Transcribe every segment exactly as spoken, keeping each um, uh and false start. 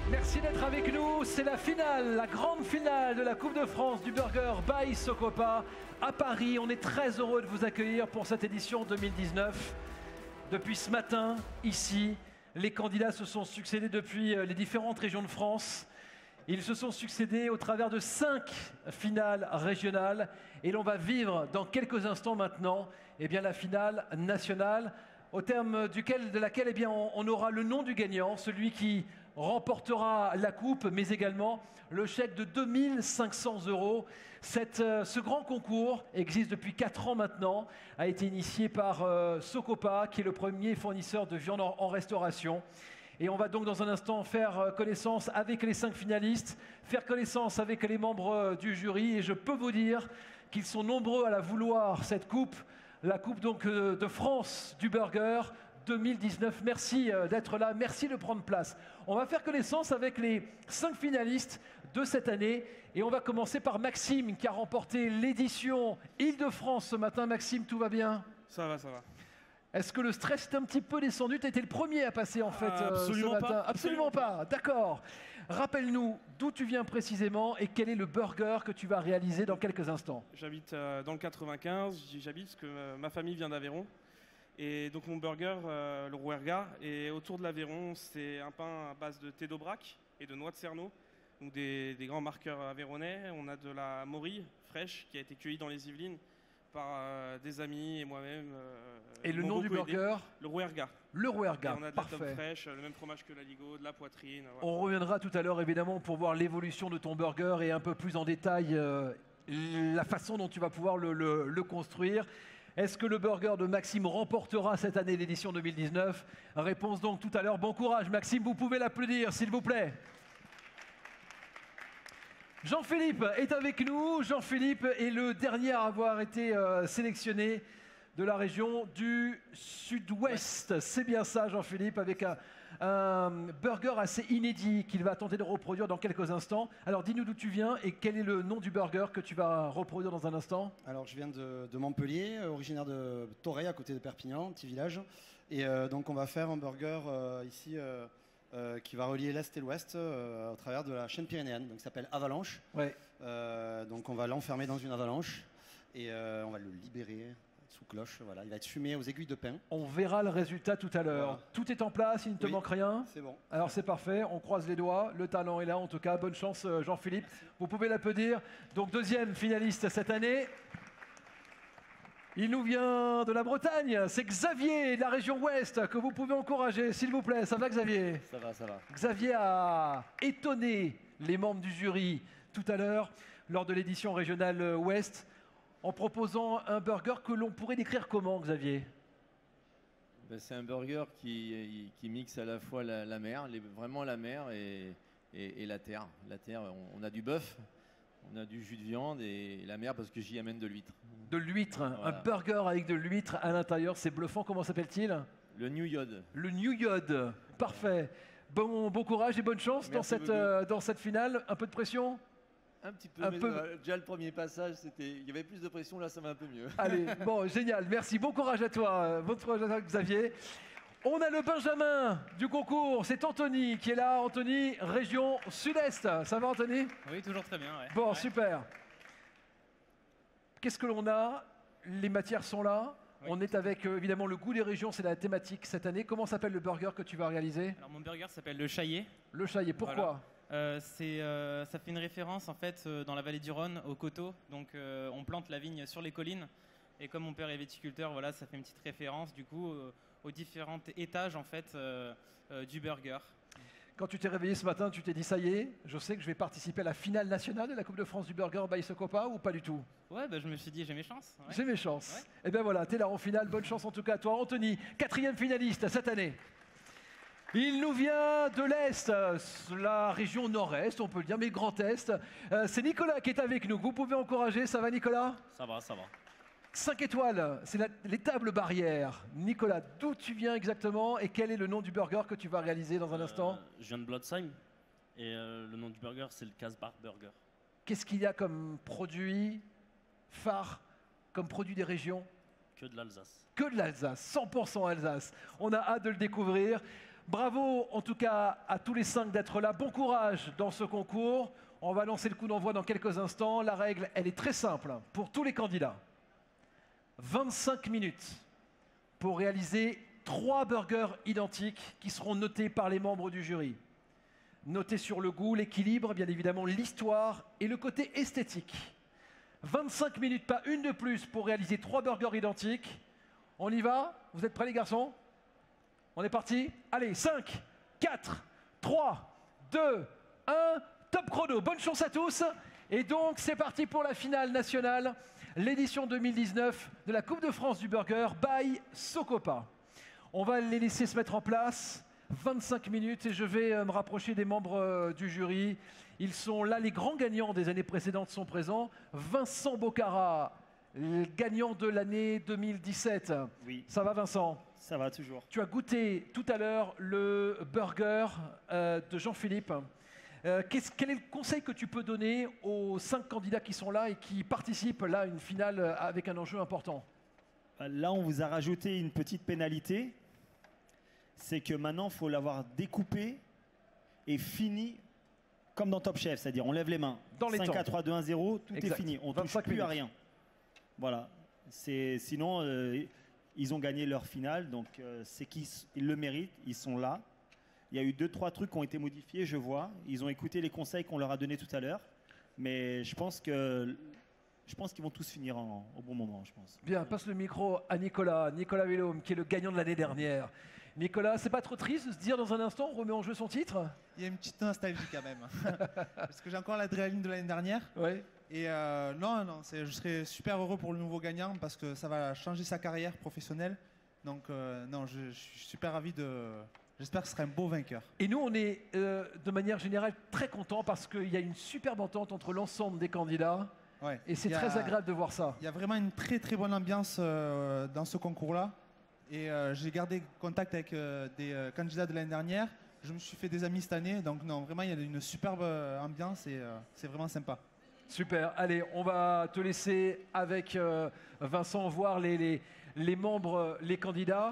Merci d'être avec nous. C'est la finale, la grande finale de la Coupe de France du burger by Socopa à Paris. On est très heureux de vous accueillir pour cette édition deux mille dix-neuf. Depuis ce matin, ici, les candidats se sont succédés depuis les différentes régions de France. Ils se sont succédés au travers de cinq finales régionales. Et l'on va vivre dans quelques instants maintenant eh bien, la finale nationale, au terme duquel, de laquelle eh bien, on, on aura le nom du gagnant, celui qui remportera la coupe, mais également le chèque de deux mille cinq cents euros. Cette, euh, ce grand concours existe depuis quatre ans maintenant, a été initié par euh, Socopa, qui est le premier fournisseur de viande en, en restauration. Et on va donc dans un instant faire connaissance avec les cinq finalistes, faire connaissance avec les membres du jury. Et je peux vous dire qu'ils sont nombreux à la vouloir, cette coupe, la coupe donc de France du burger deux mille dix-neuf. Merci d'être là, merci de prendre place. On va faire connaissance avec les cinq finalistes de cette année. Et on va commencer par Maxime, qui a remporté l'édition Île-de-France ce matin. Maxime, tout va bien? Ça va, ça va. Est-ce que le stress est un petit peu descendu? Tu as été le premier à passer en fait euh, absolument ce matin. Pas. Absolument, absolument pas, d'accord. Rappelle-nous d'où tu viens précisément et quel est le burger que tu vas réaliser dans quelques instants. J'habite euh, dans le quatre-vingt-quinze, j'habite parce que euh, ma famille vient d'Aveyron. Et donc mon burger, euh, le Rouergat, et autour de l'Aveyron, c'est un pain à base de thé d'Aubrac et de noix de Cerneau, donc des, des grands marqueurs aveyronnais. On a de la morille fraîche qui a été cueillie dans les Yvelines par euh, des amis et moi-même. Euh, et le nom du burger? Le Rouergat. Le Rouergat, on a de parfait. la tome fraîche, le même fromage que l'aligot, de la poitrine. Voilà. On reviendra tout à l'heure évidemment pour voir l'évolution de ton burger et un peu plus en détail euh, la façon dont tu vas pouvoir le, le, le construire. Est-ce que le burger de Maxime remportera cette année l'édition deux mille dix-neuf? Réponse donc tout à l'heure. Bon courage Maxime, vous pouvez l'applaudir s'il vous plaît. Jean-Philippe est avec nous. Jean-Philippe est le dernier à avoir été euh, sélectionné de la région du Sud-Ouest. Ouais. C'est bien ça Jean-Philippe, avec un, un burger assez inédit qu'il va tenter de reproduire dans quelques instants. Alors dis-nous d'où tu viens et quel est le nom du burger que tu vas reproduire dans un instant. Alors je viens de, de Montpellier, originaire de Torray, à côté de Perpignan, petit village. Et euh, donc on va faire un burger euh, ici euh, euh, qui va relier l'Est et l'Ouest euh, au travers de la chaîne pyrénéenne, donc qui s'appelle Avalanche. Ouais. Euh, donc on va l'enfermer dans une avalanche et euh, on va le libérer sous cloche, voilà. Il va être fumé aux aiguilles de pin. On verra le résultat tout à l'heure. Voilà. Tout est en place, il ne te oui, manque rien. C'est bon. Alors c'est parfait, on croise les doigts, le talent est là en tout cas. Bonne chance Jean-Philippe. Vous pouvez l'applaudir. Donc deuxième finaliste cette année. Il nous vient de la Bretagne, c'est Xavier de la région Ouest que vous pouvez encourager, s'il vous plaît. Ça va Xavier? Ça va, ça va. Xavier a étonné les membres du jury tout à l'heure lors de l'édition régionale Ouest, en proposant un burger que l'on pourrait décrire comment, Xavier? Ben, c'est un burger qui, qui mixe à la fois la, la mer, les, vraiment la mer et, et, et la terre. La terre, on, on a du bœuf, on a du jus de viande et la mer parce que j'y amène de l'huître. De l'huître, voilà. Un burger avec de l'huître à l'intérieur, c'est bluffant. Comment s'appelle-t-il? Le New Yod. Le New Yod, parfait. Bon, bon courage et bonne chance dans cette, euh, dans cette finale. Un peu de pression? Un petit peu, un mais peu... Euh, déjà le premier passage, c'était, il y avait plus de pression, là ça va un peu mieux. Allez, bon, génial, merci, bon courage à toi, bon courage à toi Xavier. On a le Benjamin du concours, c'est Anthony qui est là. Anthony, région Sud-Est, ça va Anthony? Oui, toujours très bien. Ouais. Bon, ouais. Super. Qu'est-ce que l'on a? Les matières sont là. Oui. On est avec euh, évidemment le goût des régions, c'est la thématique cette année. Comment s'appelle le burger que tu vas réaliser? Alors mon burger s'appelle le Chaillet. Le Chaillet, pourquoi? Voilà. Euh, c'est, euh, ça fait une référence en fait euh, dans la vallée du Rhône au coteau, donc euh, on plante la vigne sur les collines et comme mon père est viticulteur, voilà, ça fait une petite référence du coup euh, aux différents étages en fait euh, euh, du burger. Quand tu t'es réveillé ce matin, tu t'es dit ça y est, je sais que je vais participer à la finale nationale de la Coupe de France du burger by Socopa ou pas du tout? Ouais, bah, je me suis dit j'ai mes chances. Ouais. J'ai mes chances. Ouais. Et bien voilà, t'es là en finale, bonne chance en tout cas à toi. Anthony, quatrième finaliste cette année. Il nous vient de l'Est, la région Nord-Est, on peut le dire, mais le Grand Est. Euh, c'est Nicolas qui est avec nous. Vous pouvez encourager, ça va Nicolas? Ça va, ça va. cinq étoiles, c'est la, les tables barrières. Nicolas, d'où tu viens exactement et quel est le nom du burger que tu vas réaliser dans un euh, instant? Je viens de Blotzheim et euh, le nom du burger c'est le Casbah Burger. Qu'est-ce qu'il y a comme produit phare, comme produit des régions? Que de l'Alsace. Que de l'Alsace, cent pour cent Alsace. On a hâte de le découvrir. Bravo en tout cas à tous les cinq d'être là. Bon courage dans ce concours. On va lancer le coup d'envoi dans quelques instants. La règle, elle est très simple pour tous les candidats. vingt-cinq minutes pour réaliser trois burgers identiques qui seront notés par les membres du jury. Notés sur le goût, l'équilibre, bien évidemment l'histoire et le côté esthétique. vingt-cinq minutes, pas une de plus pour réaliser trois burgers identiques. On y va? Vous êtes prêts les garçons? On est parti? Allez, cinq, quatre, trois, deux, un, top chrono. Bonne chance à tous. Et donc c'est parti pour la finale nationale, l'édition deux mille dix-neuf de la Coupe de France du Burger by Socopa. On va les laisser se mettre en place. vingt-cinq minutes et je vais euh, me rapprocher des membres euh, du jury. Ils sont là, les grands gagnants des années précédentes sont présents. Vincent Bocara, le gagnant de l'année deux mille dix-sept. Oui. Ça va Vincent? Ça va toujours. Tu as goûté tout à l'heure le burger euh, de Jean-Philippe. Euh, qu'est-ce- quel est le conseil que tu peux donner aux cinq candidats qui sont là et qui participent là à une finale euh, avec un enjeu important? Là, on vous a rajouté une petite pénalité. C'est que maintenant, il faut l'avoir découpé et fini comme dans Top Chef. C'est-à-dire, on lève les mains. Dans les cinq, temps. quatre, trois, deux, un, zéro, tout Exact. est fini. On ne touche vingt-cinq plus à minutes. rien. Voilà. C'est- Sinon, euh, ils ont gagné leur finale. Donc, euh, c'est qu'ils ils le méritent. Ils sont là. Il y a eu deux, trois trucs qui ont été modifiés, je vois. Ils ont écouté les conseils qu'on leur a donnés tout à l'heure. Mais je pense que je pense qu'ils vont tous finir en- au bon moment, je pense. Bien, passe le micro à Nicolas, Nicolas Vélôme, qui est le gagnant de l'année dernière. Nicolas, c'est pas trop triste de se dire dans un instant, on remet en jeu son titre? Il y a une petite nostalgie quand même. Parce que j'ai encore l'adrénaline de l'année dernière. Oui. Et euh, non, non, c'est- je serais super heureux pour le nouveau gagnant parce que ça va changer sa carrière professionnelle. Donc euh, non, je, je suis super ravi de... J'espère que ce sera un beau vainqueur. Et nous, on est euh, de manière générale très contents parce qu'il y a une superbe entente entre l'ensemble des candidats. Ouais. Et c'est Il y a- très agréable de voir ça. Il y a vraiment une très très bonne ambiance euh, dans ce concours-là. Et euh, j'ai gardé contact avec euh, des euh, candidats de l'année dernière. Je me suis fait des amis cette année. Donc non, vraiment, il y a une superbe euh, ambiance et euh, c'est vraiment sympa. Super. Allez, on va te laisser avec euh, Vincent voir les, les, les membres, les candidats.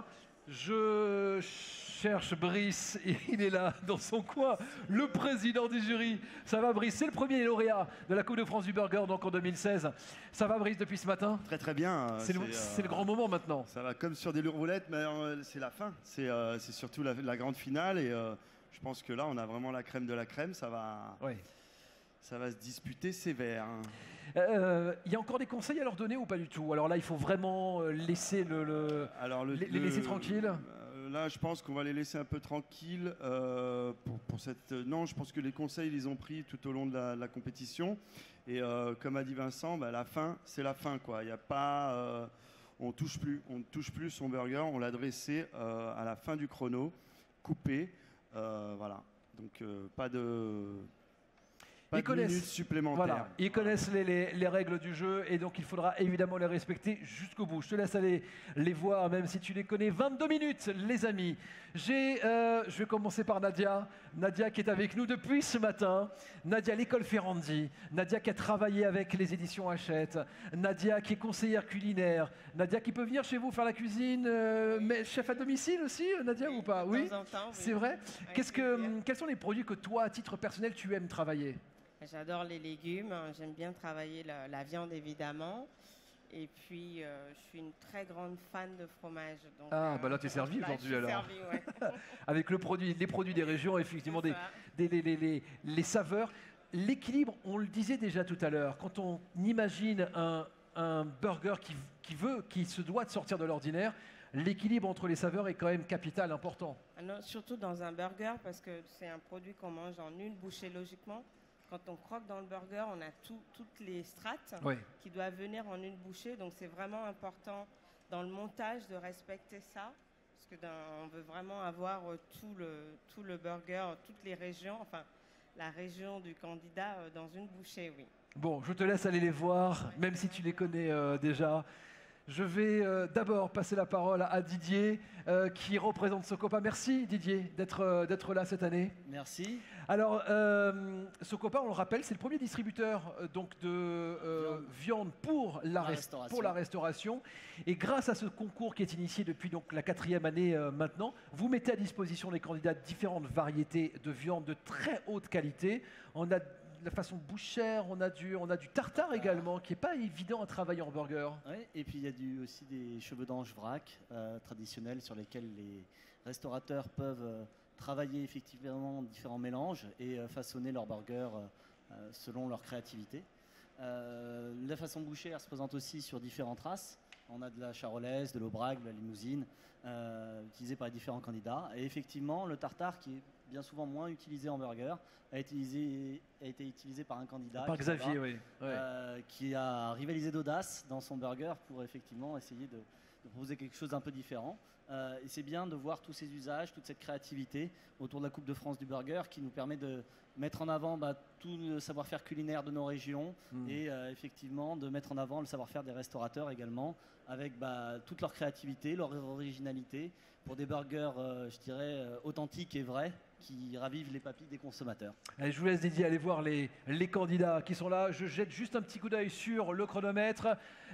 Je cherche Brice, il est là dans son coin, le président du jury. Ça va Brice? C'est le premier lauréat de la Coupe de France du Burger donc en deux mille seize. Ça va Brice depuis ce matin? Très très bien. C'est le, euh, c'est le grand moment maintenant. Ça va comme sur des roulettes, mais euh, c'est la fin. C'est euh, c'est surtout la, la grande finale et euh, je pense que là on a vraiment la crème de la crème. Ça va, Oui. ça va se disputer sévère. hein. Euh, Il y a encore des conseils à leur donner ou pas du tout? Alors là, il faut vraiment euh, laisser le, le- Alors le- les, les le- laisser tranquilles. euh, Là, je pense qu'on va les laisser un peu tranquilles euh, pour, pour cette. Non, je pense que les conseils, ils les ont pris tout au long de la, la compétition. Et euh, comme a dit Vincent, bah, la fin, c'est la fin, quoi. Il y a pas, euh, on touche plus, on ne touche plus son burger. On l'a dressé euh, à la fin du chrono, coupé, euh, voilà. Donc euh, pas de. Pas Ils de connaissent- minutes supplémentaires. Voilà, ils connaissent les, les- les règles du jeu et donc il faudra évidemment les respecter jusqu'au bout. Je te laisse aller les voir, même si tu les connais. vingt-deux minutes, les amis. J'ai, euh, je vais commencer par Nadia. Nadia qui est avec nous depuis ce matin. Nadia, l'école Ferrandi. Nadia qui a travaillé avec les éditions Hachette. Nadia qui est conseillère culinaire. Nadia qui peut venir chez vous faire la cuisine, euh, mais chef à domicile aussi, Nadia, ou pas? Oui, De temps en temps, oui. c'est vrai. Avec Qu'est-ce que, plaisir. quels sont les produits que toi, à titre personnel, tu aimes travailler? J'adore les légumes, j'aime bien travailler la, la viande évidemment. Et puis, euh, je suis une très grande fan de fromage. Donc, Ah, bah là, t'es servi là, aujourd'hui, je suis alors. servie, ouais. Avec le produit, les produits des régions, effectivement, C'est des, ça. des- les, les- les- les saveurs. L'équilibre, on le disait déjà tout à l'heure, quand on imagine un, un burger qui, qui veut, qui se doit de sortir de l'ordinaire, l'équilibre entre les saveurs est quand même capital, important. Ah non, surtout dans un burger, parce que c'est un produit qu'on mange en une bouchée logiquement. Quand on croque dans le burger, on a tout- toutes les strates Oui. qui doivent venir en une bouchée. Donc c'est vraiment important dans le montage de respecter ça. Parce que dans- on veut vraiment avoir euh, tout le, tout le burger, toutes les régions, enfin la région du candidat euh, dans une bouchée, oui. Bon, je te laisse aller les voir, même si tu les connais euh, déjà. Je vais euh, d'abord passer la parole à, à Didier, euh, qui représente Socopa. Merci Didier d'être euh, d'être là cette année. Merci. Alors, euh, Socopa, on le rappelle, c'est le premier distributeur euh, donc de euh, viande. viande pour la, La rest- restauration. pour la restauration. Et grâce à ce concours qui est initié depuis donc, la quatrième année euh, maintenant, vous mettez à disposition des candidats différentes variétés de viande de très haute qualité. On a la façon bouchère, on a du, on a du tartare également, qui n'est pas évident à travailler en burger. Ouais, et puis il y a du, aussi des cheveux d'ange vrac euh, traditionnels sur lesquels les restaurateurs peuvent euh, travailler effectivement différents mélanges et euh, façonner leur burger euh, euh, selon leur créativité. Euh, la façon bouchère se présente aussi sur différentes races. On a de la charolaise, de l'aubrac, de la limousine, euh, utilisée par les différents candidats. Et effectivement, le tartare, qui est bien souvent moins utilisé en burger, a, utilisé, a été utilisé par un candidat Par qui, Xavier, là-bas, oui. Ouais. euh, qui a rivalisé d'audace dans son burger pour effectivement essayer de, de proposer quelque chose d'un peu différent. Euh, et c'est bien de voir tous ces usages, toute cette créativité autour de la Coupe de France du burger qui nous permet de mettre en avant bah, tout le savoir-faire culinaire de nos régions Mmh. et euh, effectivement de mettre en avant le savoir-faire des restaurateurs également avec bah, toute leur créativité, leur originalité pour des burgers, euh, je dirais, euh, authentiques et vrais qui ravivent les papilles des consommateurs. Allez, je vous laisse Didier aller voir les, les candidats qui sont là. Je jette juste un petit coup d'œil sur le chronomètre.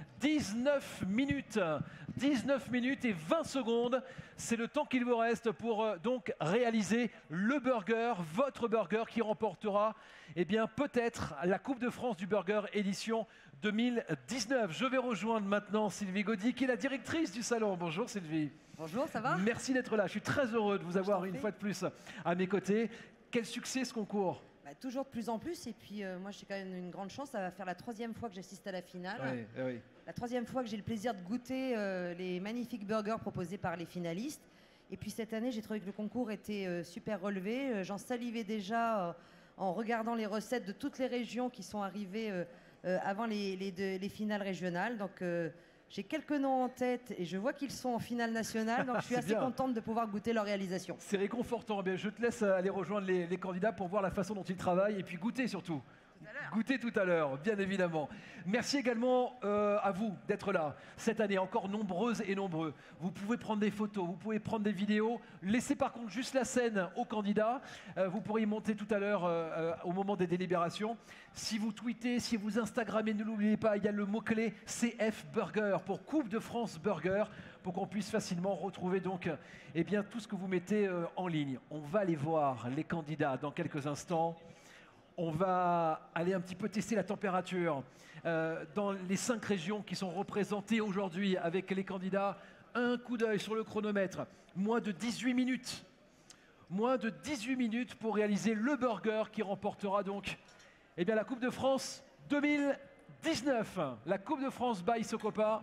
dix-neuf minutes. dix-neuf minutes et vingt secondes. C'est le temps qu'il vous reste pour euh, donc réaliser le burger, votre burger qui remportera eh bien, peut-être la Coupe de France du burger édition deux mille dix-neuf. Je vais rejoindre maintenant Sylvie Gaudy qui est la directrice du salon. Bonjour Sylvie. Bonjour, ça va? Merci d'être là. Je suis très heureux de vous avoir une fois de plus à mes côtés. Quel succès ce concours? Bah, toujours de plus en plus. Et puis euh, moi, j'ai quand même une grande chance. Ça va faire la troisième fois que j'assiste à la finale. Oui, oui. La troisième fois que j'ai le plaisir de goûter euh, les magnifiques burgers proposés par les finalistes. Et puis cette année, j'ai trouvé que le concours était euh, super relevé. Euh, J'en salivais déjà euh, en regardant les recettes de toutes les régions qui sont arrivées euh, euh, avant les, les, deux- les finales régionales. Donc euh, j'ai quelques noms en tête et je vois qu'ils sont en finale nationale. Donc je suis C'est assez bien. contente de pouvoir goûter leur réalisation. C'est réconfortant. Eh bien, je te laisse aller rejoindre les, les candidats pour voir la façon dont ils travaillent et puis goûter surtout. Goûter tout à l'heure, bien évidemment. Merci également euh, à vous d'être là cette année, encore nombreuses et nombreux. Vous pouvez prendre des photos, vous pouvez prendre des vidéos. Laissez par contre juste la scène aux candidats. Euh, vous pourrez y monter tout à l'heure euh, euh, au moment des délibérations. Si vous tweetez, si vous Instagrammez, ne l'oubliez pas, il y a le mot-clé C F Burger pour Coupe de France Burger, pour qu'on puisse facilement retrouver donc euh, eh bien, tout ce que vous mettez euh, en ligne. On va aller voir les candidats dans quelques instants. On va aller un petit peu tester la température euh, dans les cinq régions qui sont représentées aujourd'hui avec les candidats. Un coup d'œil sur le chronomètre. Moins de dix-huit minutes. Moins de dix-huit minutes pour réaliser le burger qui remportera donc eh bien, la Coupe de France deux mille dix-neuf. La Coupe de France by Socopa.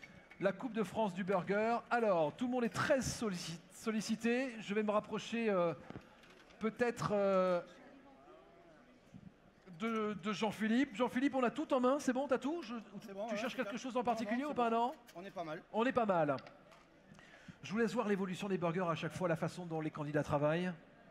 La Coupe de France du burger. Alors, tout le monde est très sollici- sollicité. Je vais me rapprocher euh, peut-être... euh, de, de Jean-Philippe. Jean-Philippe, on a tout en main, c'est bon, t'as tout? Je- bon, Tu voilà, cherches super. quelque chose en Non, particulier non, ou c'est pas, bon. non? On est pas mal. On est pas mal. Je vous laisse voir l'évolution des burgers à chaque fois, la façon dont les candidats travaillent.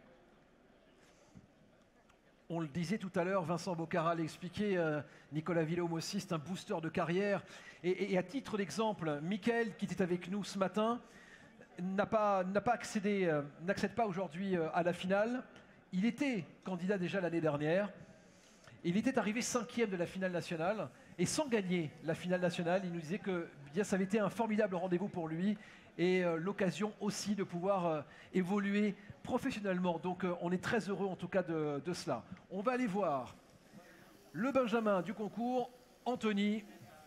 On le disait tout à l'heure, Vincent Bocara l'expliquait, euh, Nicolas Villaume aussi, c'est un booster de carrière. Et, et- et à titre d'exemple, Mickaël, qui était avec nous ce matin, n'a pas, n'a pas accédé, euh, n'accède pas aujourd'hui euh, à la finale. Il était candidat déjà l'année dernière. Il était arrivé cinquième de la finale nationale et sans gagner la finale nationale, il nous disait que bien, ça avait été un formidable rendez-vous pour lui et euh, l'occasion aussi de pouvoir euh, évoluer professionnellement. Donc euh, on est très heureux en tout cas de, de cela. On va aller voir le Benjamin du concours, Anthony.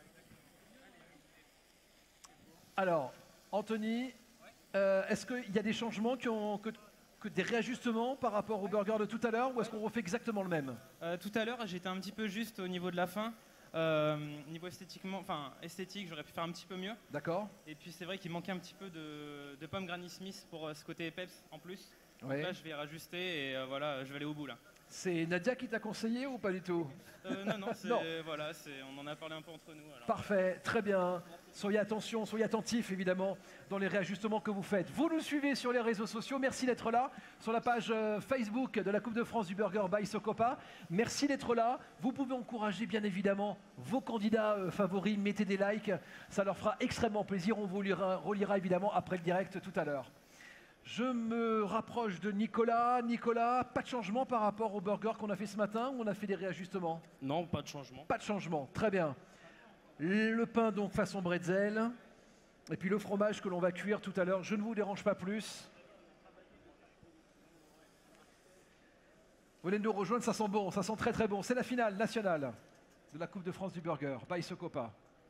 Alors, Anthony, euh, est-ce qu'il y a des changements qui ont... Que, que des réajustements par rapport au burger de tout à l'heure ou est-ce qu'on refait exactement le même? Euh, tout à l'heure, j'étais un petit peu juste au niveau de la fin. Euh, niveau esthétiquement, enfin esthétique, j'aurais pu faire un petit peu mieux. D'accord. Et puis c'est vrai qu'il manquait un petit peu de, de pommes Granny Smith pour euh, ce côté peps en plus. Ouais. Donc là, je vais rajuster et euh, voilà, je vais aller au bout là. C'est Nadia qui t'a conseillé ou pas du tout? Euh, non, non, c'est- Non. voilà, c'est- on en a parlé un peu entre nous. alors. Parfait, très bien. Soyez attention, soyez attentifs évidemment dans les réajustements que vous faites. Vous nous suivez sur les réseaux sociaux, merci d'être là. Sur la page euh, Facebook de la Coupe de France du Burger by Socopa, merci d'être là. Vous pouvez encourager bien évidemment vos candidats euh, favoris, mettez des likes, ça leur fera extrêmement plaisir. On vous lira- relira évidemment après le direct tout à l'heure. Je me rapproche de Nicolas. Nicolas, pas de changement par rapport au burger qu'on a fait ce matin ou on a fait des réajustements? Non, pas de changement. Pas de changement, très bien. Le pain donc façon bretzel. Et puis le fromage que l'on va cuire tout à l'heure. Je ne vous dérange pas plus. Vous voulez nous rejoindre? Ça sent bon, ça sent très très bon. C'est la finale nationale de la Coupe de France du Burger, by Socopa.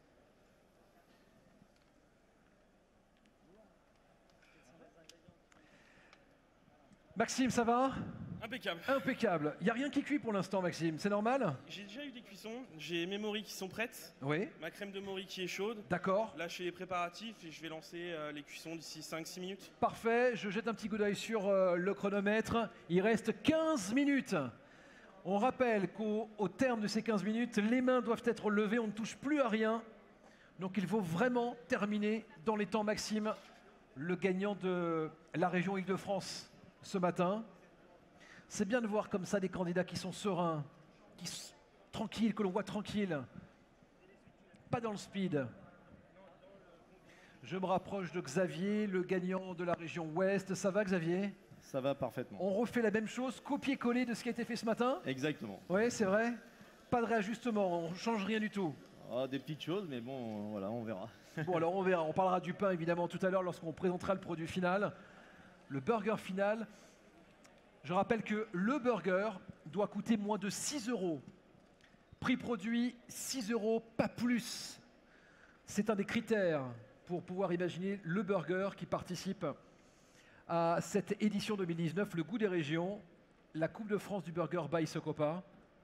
Maxime, ça va? Impeccable. Impeccable. Il n'y a rien qui cuit pour l'instant, Maxime, c'est normal? J'ai déjà eu des cuissons, j'ai mes moris qui sont prêtes. Oui. Ma crème de mori qui est chaude. D'accord. Là, je fais les préparatifs et je vais lancer euh, les cuissons d'ici cinq six minutes. Parfait, je jette un petit coup d'œil sur euh, le chronomètre. Il reste quinze minutes. On rappelle qu'au au terme de ces quinze minutes, les mains doivent être levées, on ne touche plus à rien. Donc il faut vraiment terminer dans les temps, Maxime, le gagnant de la région Île-de-France ce matin. C'est bien de voir comme ça des candidats qui sont sereins, qui sont tranquilles, que l'on voit tranquilles. Pas dans le speed. Je me rapproche de Xavier, le gagnant de la région Ouest. Ça va, Xavier? Ça va parfaitement. On refait la même chose, copier-coller de ce qui a été fait ce matin? Exactement. Oui, c'est vrai. Pas de réajustement, on ne change rien du tout. Ah, des petites choses, mais bon, euh, voilà, on verra. Bon, alors on verra. On parlera du pain, évidemment, tout à l'heure lorsqu'on présentera le produit final. Le burger final. Je rappelle que le burger doit coûter moins de six euros. Prix produit, six euros, pas plus. C'est un des critères pour pouvoir imaginer le burger qui participe à cette édition deux mille dix-neuf, le goût des régions, la Coupe de France du Burger by Socopa.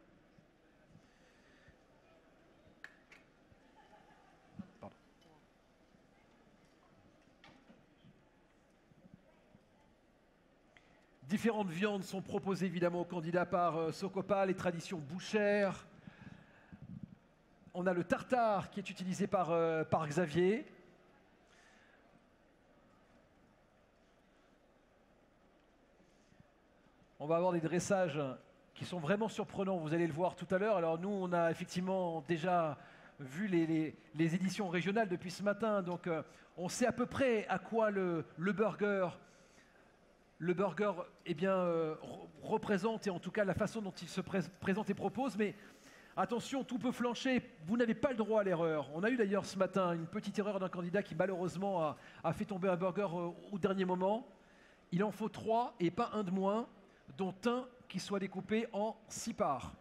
Pardon. Différentes viandes sont proposées évidemment aux candidats par euh, Socopa, les traditions bouchères. On a le tartare qui est utilisé par, euh, par Xavier. On va avoir des dressages qui sont vraiment surprenants, vous allez le voir tout à l'heure. Alors nous, on a effectivement déjà vu les, les- les éditions régionales depuis ce matin, donc euh, on sait à peu près à quoi le, le burger, le burger eh bien, euh, re- représente, et en tout cas la façon dont il se pré- présente et propose. Mais attention, tout peut flancher, vous n'avez pas le droit à l'erreur. On a eu d'ailleurs ce matin une petite erreur d'un candidat qui malheureusement a, a fait tomber un burger euh, au dernier moment. Il en faut trois et pas un de moins, dont un qui soit découpé en six parts.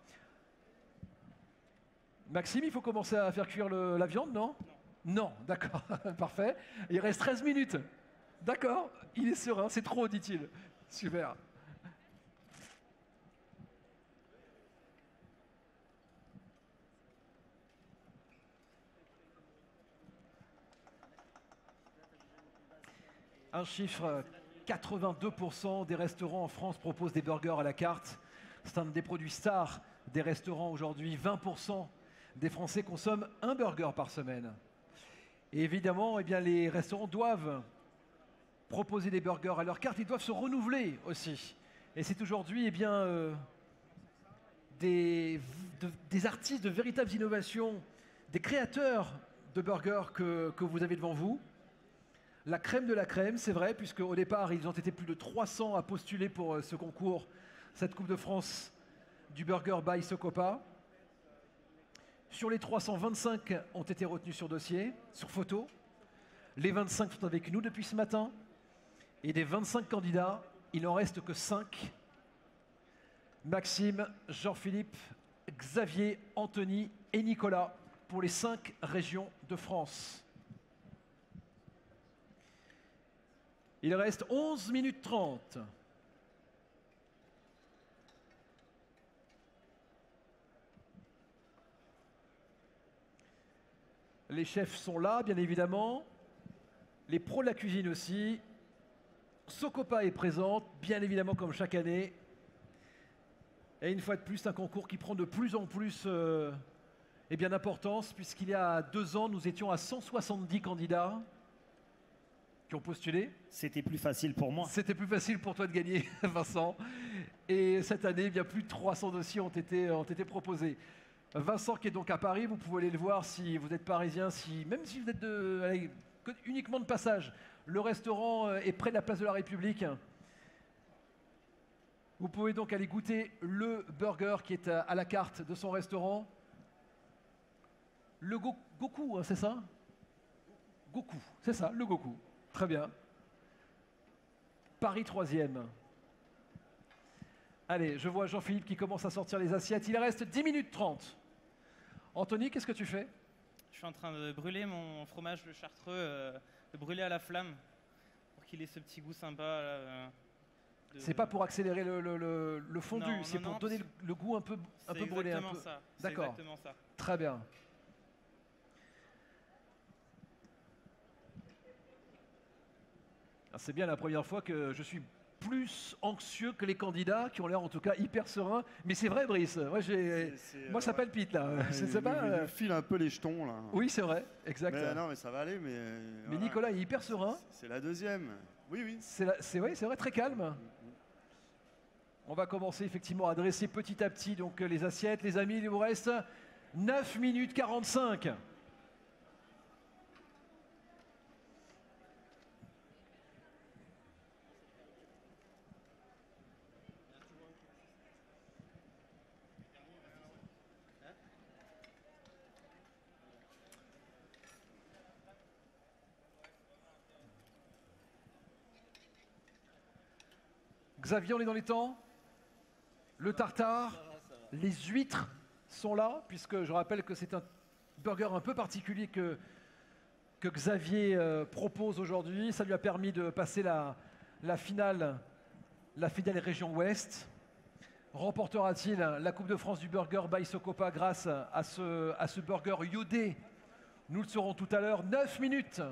Maxime, il faut commencer à faire cuire le- la viande, non? Non, d'accord, parfait. Il reste treize minutes. D'accord, il est serein, c'est trop, dit-il. Super. Un chiffre, quatre-vingt-deux pour cent des restaurants en France proposent des burgers à la carte. C'est un des produits stars des restaurants aujourd'hui. vingt pour cent des Français consomment un burger par semaine. Et évidemment, eh bien, les restaurants doivent proposer des burgers à leur carte. Ils doivent se renouveler aussi. Et c'est aujourd'hui eh bien, euh, des, de- des artistes de véritables innovations, des créateurs de burgers que, que vous avez devant vous. La crème de la crème, c'est vrai, puisque au départ, ils ont été plus de trois cents à postuler pour euh, ce concours, cette Coupe de France du Burger by Socopa. Sur les trois cent vingt-cinq ont été retenus sur dossier, sur photo. Les vingt-cinq sont avec nous depuis ce matin. Et des vingt-cinq candidats, il n'en reste que cinq. Maxime, Jean-Philippe, Xavier, Anthony et Nicolas pour les cinq régions de France. Il reste onze minutes trente. Les chefs sont là, bien évidemment. Les pros de la cuisine aussi. Socopa est présente, bien évidemment, comme chaque année. Et une fois de plus, un concours qui prend de plus en plus euh, eh bien, d'importance, puisqu'il y a deux ans, nous étions à cent soixante-dix candidats qui ont postulé. C'était plus facile pour moi. C'était plus facile pour toi de gagner, Vincent. Et cette année, eh bien, plus de trois cents dossiers ont été, ont été proposés. Vincent qui est donc à Paris, vous pouvez aller le voir si vous êtes parisien, si, même si vous êtes de, allez, uniquement de passage. Le restaurant est près de la place de la République. Vous pouvez donc aller goûter le burger qui est à, à la carte de son restaurant. Le Go Goku, hein, c'est ça? Goku, c'est ça, le Goku. Très bien. Paris troisième. Allez, je vois Jean-Philippe qui commence à sortir les assiettes. Il reste dix minutes trente. Anthony, qu'est-ce que tu fais? Je suis en train de brûler mon fromage le chartreux, euh, de brûler à la flamme pour qu'il ait ce petit goût sympa. Euh, de... C'est pas pour accélérer le, le, le, le fondu, c'est pour non, donner le, le goût un peu, un peu brûlé. Un peu. D'accord. Exactement ça. Très bien. C'est bien la première fois que je suis plus anxieux que les candidats qui ont l'air en tout cas hyper sereins. Mais c'est vrai, Brice. Moi, j'ai, moi ça palpite là. Ouais, je il, sais pas. il, euh... il file un peu les jetons là. Oui, c'est vrai, exact. Mais, non, mais ça va aller. Mais, mais voilà. Nicolas est hyper serein. C'est la deuxième. Oui, oui. C'est oui, c'est vrai, très calme. On va commencer effectivement à dresser petit à petit donc les assiettes. Les amis, il vous reste neuf minutes quarante-cinq. Xavier, on est dans les temps. Le tartare, les huîtres sont là, puisque je rappelle que c'est un burger un peu particulier que, que Xavier euh, propose aujourd'hui. Ça lui a permis de passer la, la finale, la finale région Ouest. Remportera-t-il la Coupe de France du burger by Socopa grâce à ce, à ce burger iodé? Nous le saurons tout à l'heure. neuf minutes.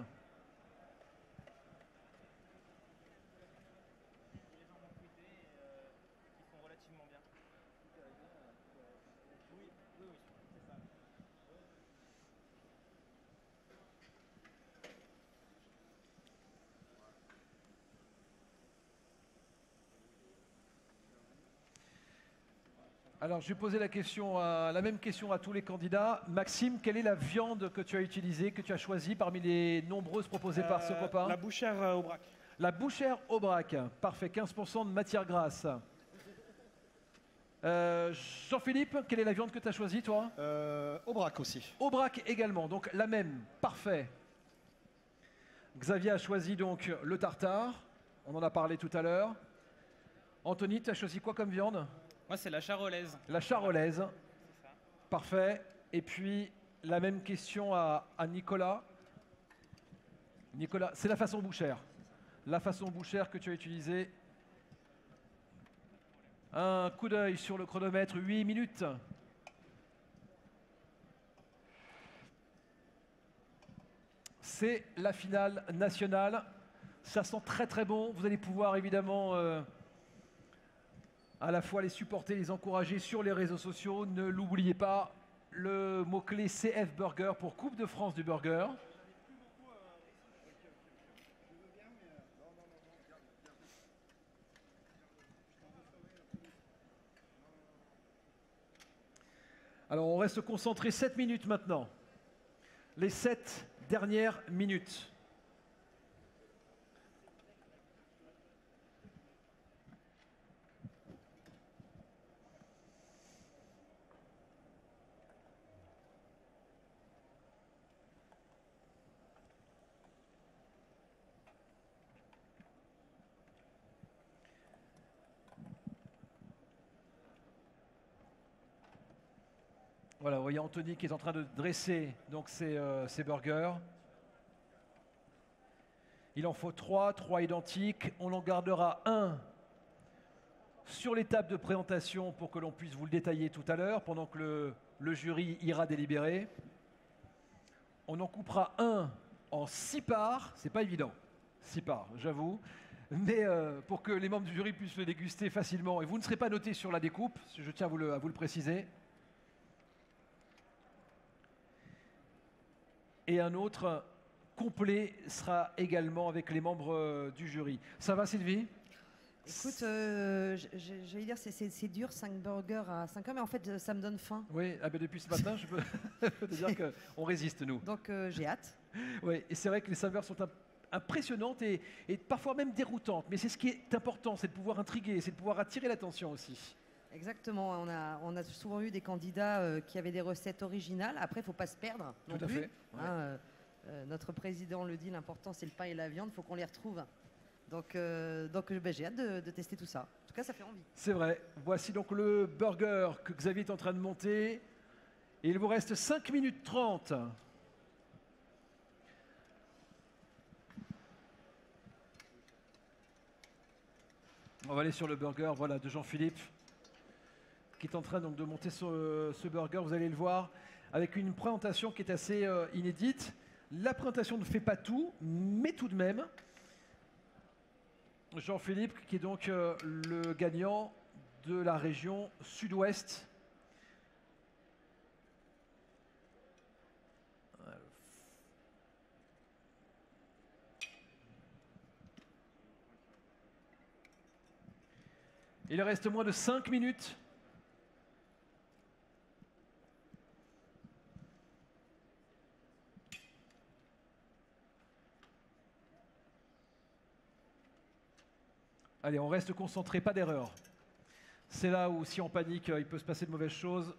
Alors, je vais poser la, question à, la même question à tous les candidats. Maxime, quelle est la viande que tu as utilisée, que tu as choisie parmi les nombreuses proposées euh, par ce copain? La bouchère euh, Aubrac. La bouchère Aubrac, parfait, quinze pour cent de matière grasse. Euh, Jean-Philippe, quelle est la viande que tu as choisie, toi? euh, Aubrac aussi. Aubrac également, donc la même, parfait. Xavier a choisi donc le tartare, on en a parlé tout à l'heure. Anthony, tu as choisi quoi comme viande? Moi, c'est la charolaise. La charolaise. Parfait. Et puis, la même question à, à Nicolas. Nicolas, c'est la façon bouchère. La façon bouchère que tu as utilisée. Un coup d'œil sur le chronomètre, huit minutes. C'est la finale nationale. Ça sent très très bon. Vous allez pouvoir évidemment... Euh, à la fois les supporter, les encourager sur les réseaux sociaux. Ne l'oubliez pas, le mot-clé C F Burger pour Coupe de France du burger. Alors on reste concentré sept minutes maintenant. Les sept dernières minutes. Voilà, vous voyez Anthony qui est en train de dresser donc ses, euh, ses burgers. Il en faut trois, trois identiques. On en gardera un sur l'étape de présentation pour que l'on puisse vous le détailler tout à l'heure, pendant que le, le jury ira délibérer. On en coupera un en six parts, c'est pas évident, six parts, j'avoue. mais euh, pour que les membres du jury puissent le déguster facilement. Et vous ne serez pas noté sur la découpe, je tiens à vous le, à vous le préciser. Et un autre complet sera également avec les membres euh, du jury. Ça va, Sylvie? Écoute, euh, j'allais dire, c'est dur, cinq burgers à cinq heures, mais en fait, ça me donne faim. Oui, ah ben depuis ce matin, je peux te dire qu'on résiste, nous. Donc, euh, j'ai hâte. Oui, et c'est vrai que les saveurs sont imp impressionnantes et, et parfois même déroutantes. Mais c'est ce qui est important, c'est de pouvoir intriguer, c'est de pouvoir attirer l'attention aussi. Exactement, on a, on a souvent eu des candidats euh, qui avaient des recettes originales. Après, il ne faut pas se perdre non Tout à plus. fait. Hein, Ouais. euh, euh, notre président le dit, l'important c'est le pain et la viande, il faut qu'on les retrouve. Donc, euh, donc ben, j'ai hâte de, de tester tout ça. En tout cas, ça fait envie. C'est vrai. Voici donc le burger que Xavier est en train de monter. Et il vous reste cinq minutes trente. On va aller sur le burger, voilà, de Jean-Philippe, qui est en train donc de monter ce, ce burger. Vous allez le voir avec une présentation qui est assez euh, inédite. La présentation ne fait pas tout, mais tout de même, Jean-Philippe, qui est donc euh, le gagnant de la région sud-ouest. Il reste moins de cinq minutes. Allez, on reste concentré, pas d'erreur. C'est là où, si on panique, il peut se passer de mauvaises choses.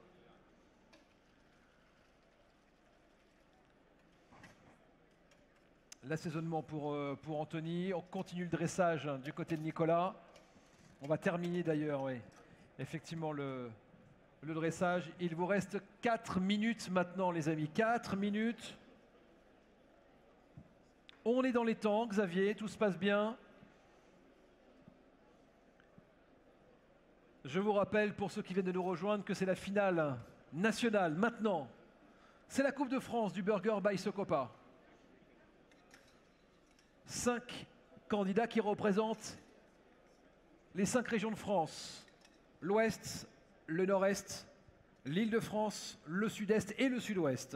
L'assaisonnement pour, euh, pour Anthony. On continue le dressage hein, du côté de Nicolas. On va terminer d'ailleurs, oui. Effectivement, le, le dressage. Il vous reste quatre minutes maintenant, les amis. quatre minutes. On est dans les temps, Xavier, tout se passe bien. Je vous rappelle, pour ceux qui viennent de nous rejoindre, que c'est la finale nationale, maintenant. C'est la Coupe de France du Burger by Socopa. Cinq candidats qui représentent les cinq régions de France. L'Ouest, le Nord-Est, l'Île-de-France, le Sud-Est et le Sud-Ouest.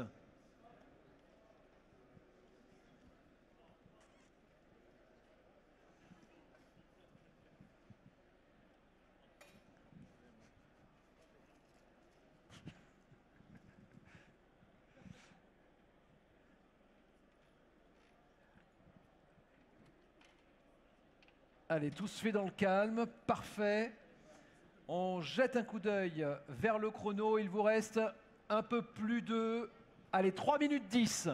Allez, tout se fait dans le calme, parfait. On jette un coup d'œil vers le chrono. Il vous reste un peu plus de... Allez, trois minutes dix.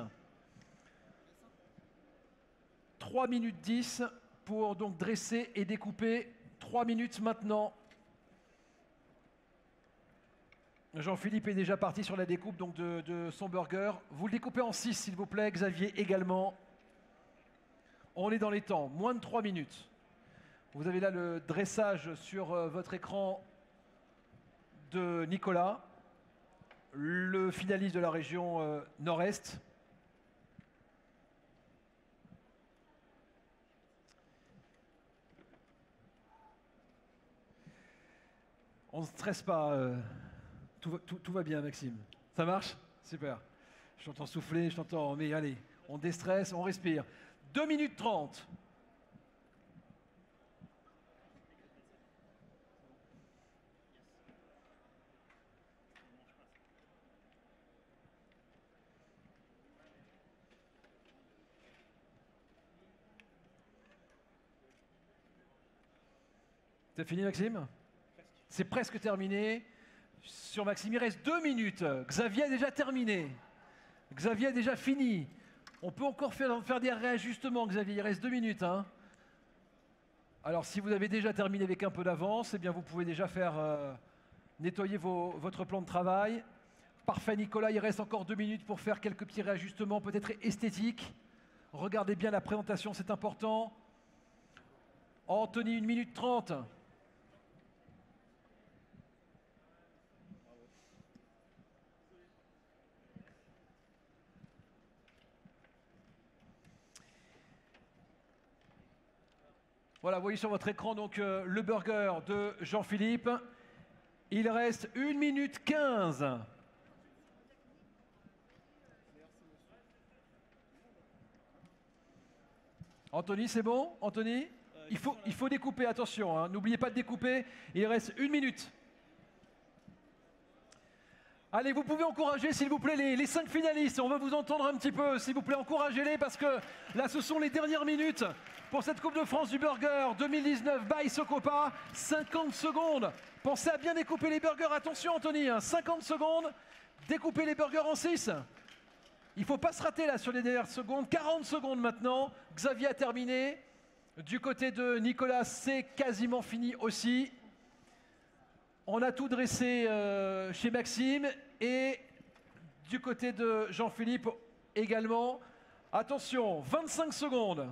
trois minutes dix pour donc dresser et découper. trois minutes maintenant. Jean-Philippe est déjà parti sur la découpe donc de, de son burger. Vous le découpez en six, s'il vous plaît. Xavier également. On est dans les temps, moins de trois minutes. Vous avez là le dressage sur euh, votre écran de Nicolas, le finaliste de la région euh, Nord-Est. On ne stresse pas, euh, tout, va, tout, tout va bien Maxime. Ça marche? Super. Je t'entends souffler, je t'entends, mais allez, on déstresse, on respire. deux minutes trente. C'est fini Maxime? C'est presque terminé. Sur Maxime, il reste deux minutes. Xavier a déjà terminé. Xavier a déjà fini. On peut encore faire, faire des réajustements, Xavier. Il reste deux minutes. Hein. Alors, si vous avez déjà terminé avec un peu d'avance, eh bien, vous pouvez déjà faire euh, nettoyer vos, votre plan de travail. Parfait, Nicolas. Il reste encore deux minutes pour faire quelques petits réajustements, peut-être esthétiques. Regardez bien la présentation, c'est important. Anthony, une minute trente. Voilà, vous voyez sur votre écran donc euh, le burger de Jean-Philippe. Il reste une minute quinze. Anthony, c'est bon? Anthony? il, faut, il faut découper, attention, hein, n'oubliez pas de découper. Il reste une minute. Allez, vous pouvez encourager, s'il vous plaît, les, les cinq finalistes. On veut vous entendre un petit peu, s'il vous plaît, encouragez-les, parce que là, ce sont les dernières minutes pour cette Coupe de France du Burger deux mille dix-neuf by Socopa. cinquante secondes. Pensez à bien découper les burgers. Attention, Anthony, hein, cinquante secondes. Découpez les burgers en six. Il ne faut pas se rater là sur les dernières secondes. quarante secondes maintenant. Xavier a terminé. Du côté de Nicolas, c'est quasiment fini aussi. On a tout dressé euh, chez Maxime et du côté de Jean-Philippe également. Attention, vingt-cinq secondes.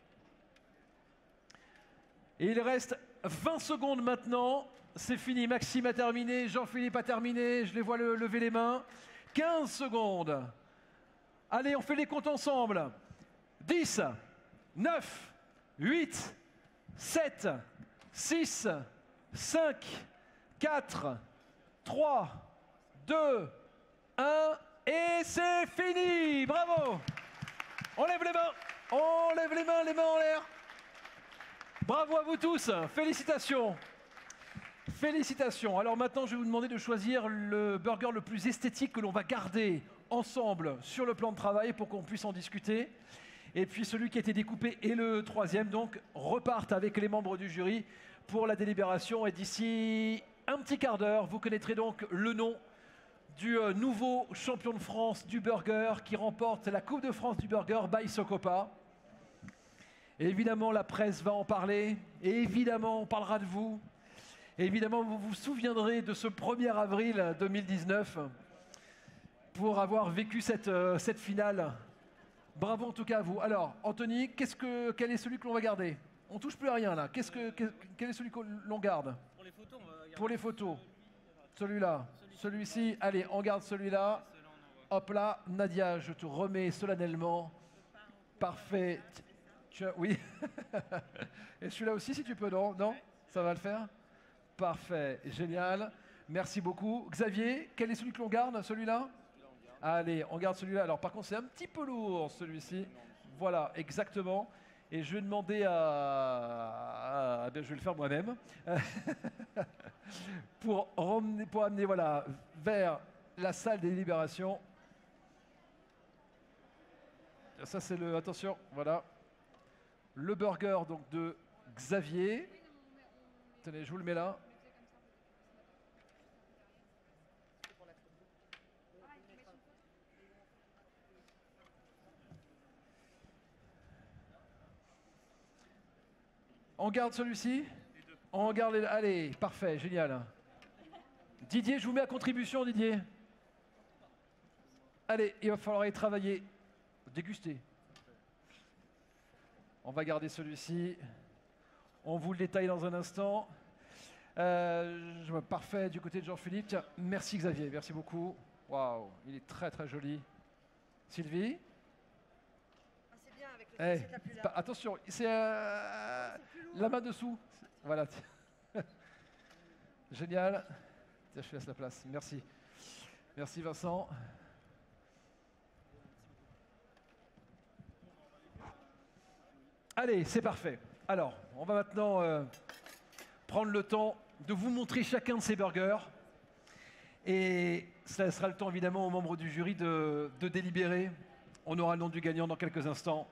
Et il reste vingt secondes maintenant. C'est fini. Maxime a terminé, Jean-Philippe a terminé. Je les vois le, lever les mains. quinze secondes. Allez, on fait les comptes ensemble. dix, neuf, huit, sept, six, cinq, quatre, trois, deux, un, et c'est fini! Bravo! On lève les mains! On lève les mains, les mains en l'air! Bravo à vous tous! Félicitations! Félicitations! Alors maintenant, je vais vous demander de choisir le burger le plus esthétique que l'on va garder ensemble sur le plan de travail pour qu'on puisse en discuter. Et puis celui qui a été découpé et le troisième, donc, repartent avec les membres du jury pour la délibération. Et d'ici un petit quart d'heure, vous connaîtrez donc le nom du euh, nouveau champion de France du burger qui remporte la Coupe de France du burger by Socopa. Et évidemment, la presse va en parler. Et évidemment, on parlera de vous. Et évidemment, vous vous souviendrez de ce premier avril deux mille dix-neuf pour avoir vécu cette, euh, cette finale. Bravo en tout cas à vous. Alors, Anthony, qu'est-ce que, quel est celui que l'on va garder? On touche plus à rien là. Qu'est-ce que, quel, quel est celui que l'on garde? Pour les photos, on va garder. Pour les photos. Celui-là. Celui-ci. Allez, on garde celui-là. Hop là, Nadia, je te remets solennellement. Parfait. Tu as, oui. Et celui-là aussi, si tu peux, non? Non? Ça va le faire? Parfait. Génial. Merci beaucoup. Xavier, quel est celui que l'on garde? Celui-là? Allez, on garde celui-là. Alors, par contre, c'est un petit peu lourd, celui-ci. Voilà, exactement. Et je vais demander à... à... à je vais le faire moi-même. pour, ramener, pour amener voilà, vers la salle des délibérations. Ça, c'est le... Attention, voilà. Le burger donc, de Xavier. Tenez, je vous le mets là. On garde celui-ci? On garde les... Allez, parfait, génial. Didier, je vous mets à contribution, Didier. Allez, il va falloir y travailler. Déguster. On va garder celui-ci. On vous le détaille dans un instant. Euh, je vois parfait du côté de Jean-Philippe. Tiens, merci Xavier, merci beaucoup. Waouh, il est très très joli. Sylvie? Hey, pas, attention, c'est euh, la main dessous. Voilà. Génial. Tiens, je te laisse la place. Merci. Merci Vincent. Allez, c'est parfait. Alors, on va maintenant euh, prendre le temps de vous montrer chacun de ces burgers. Et ça sera le temps évidemment aux membres du jury de, de délibérer. On aura le nom du gagnant dans quelques instants.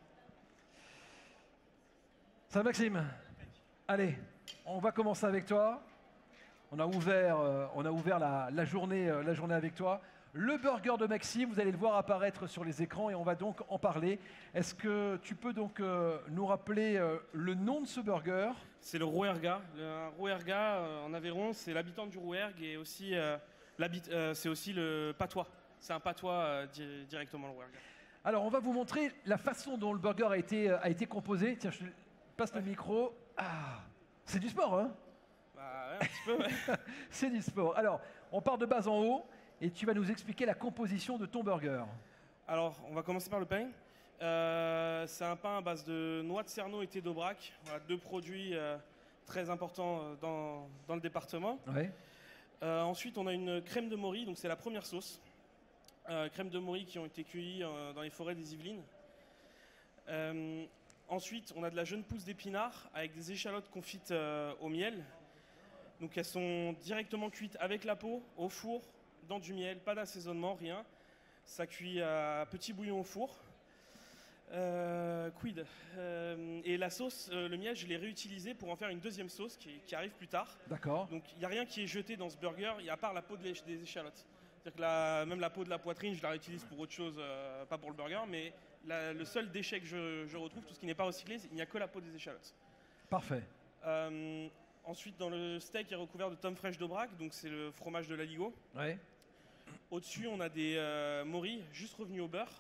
Ça va, Maxime? Allez, on va commencer avec toi. On a ouvert, euh, on a ouvert la, la, journée, euh, la journée avec toi. Le burger de Maxime, vous allez le voir apparaître sur les écrans et on va donc en parler. Est-ce que tu peux donc euh, nous rappeler euh, le nom de ce burger? C'est le Rouergat. Le Rouergat euh, en Aveyron, c'est l'habitant du Rouergue et aussi, euh, euh, c'est aussi le patois. C'est un patois euh, di directement le Rouergat. Alors, on va vous montrer la façon dont le burger a été, a été composé. Tiens, je passe le micro. Ah, c'est du sport, hein? Bah, ouais, un petit peu, ouais. C'est du sport. Alors, on part de bas en haut et tu vas nous expliquer la composition de ton burger. Alors, on va commencer par le pain. Euh, c'est un pain à base de noix de cerneau et thé d'aubrac. Voilà, deux produits euh, très importants euh, dans, dans le département. Ouais. Euh, ensuite, on a une crème de mori, donc c'est la première sauce. Euh, crème de mori qui ont été cueillies euh, dans les forêts des Yvelines. Euh, ensuite, on a de la jeune pousse d'épinards avec des échalotes confites euh, au miel. Donc elles sont directement cuites avec la peau, au four, dans du miel, pas d'assaisonnement, rien. Ça cuit à petit bouillon au four. Euh, quid euh, Et la sauce, euh, le miel, je l'ai réutilisé pour en faire une deuxième sauce qui, qui arrive plus tard. D'accord. Donc il n'y a rien qui est jeté dans ce burger, à part la peau de l'é- des échalotes. C'est-à-dire que la, même la peau de la poitrine, je la réutilise pour autre chose, euh, pas pour le burger, mais la- le seul déchet que je, je retrouve, tout ce qui n'est pas recyclé, c'est- il n'y a que la peau des échalotes. Parfait. Euh, ensuite, dans le steak, il est recouvert de tome fraîche d'Aubrac, donc c'est le fromage de l'Aligot. Ouais. Au-dessus, on a des euh, moris juste revenus au beurre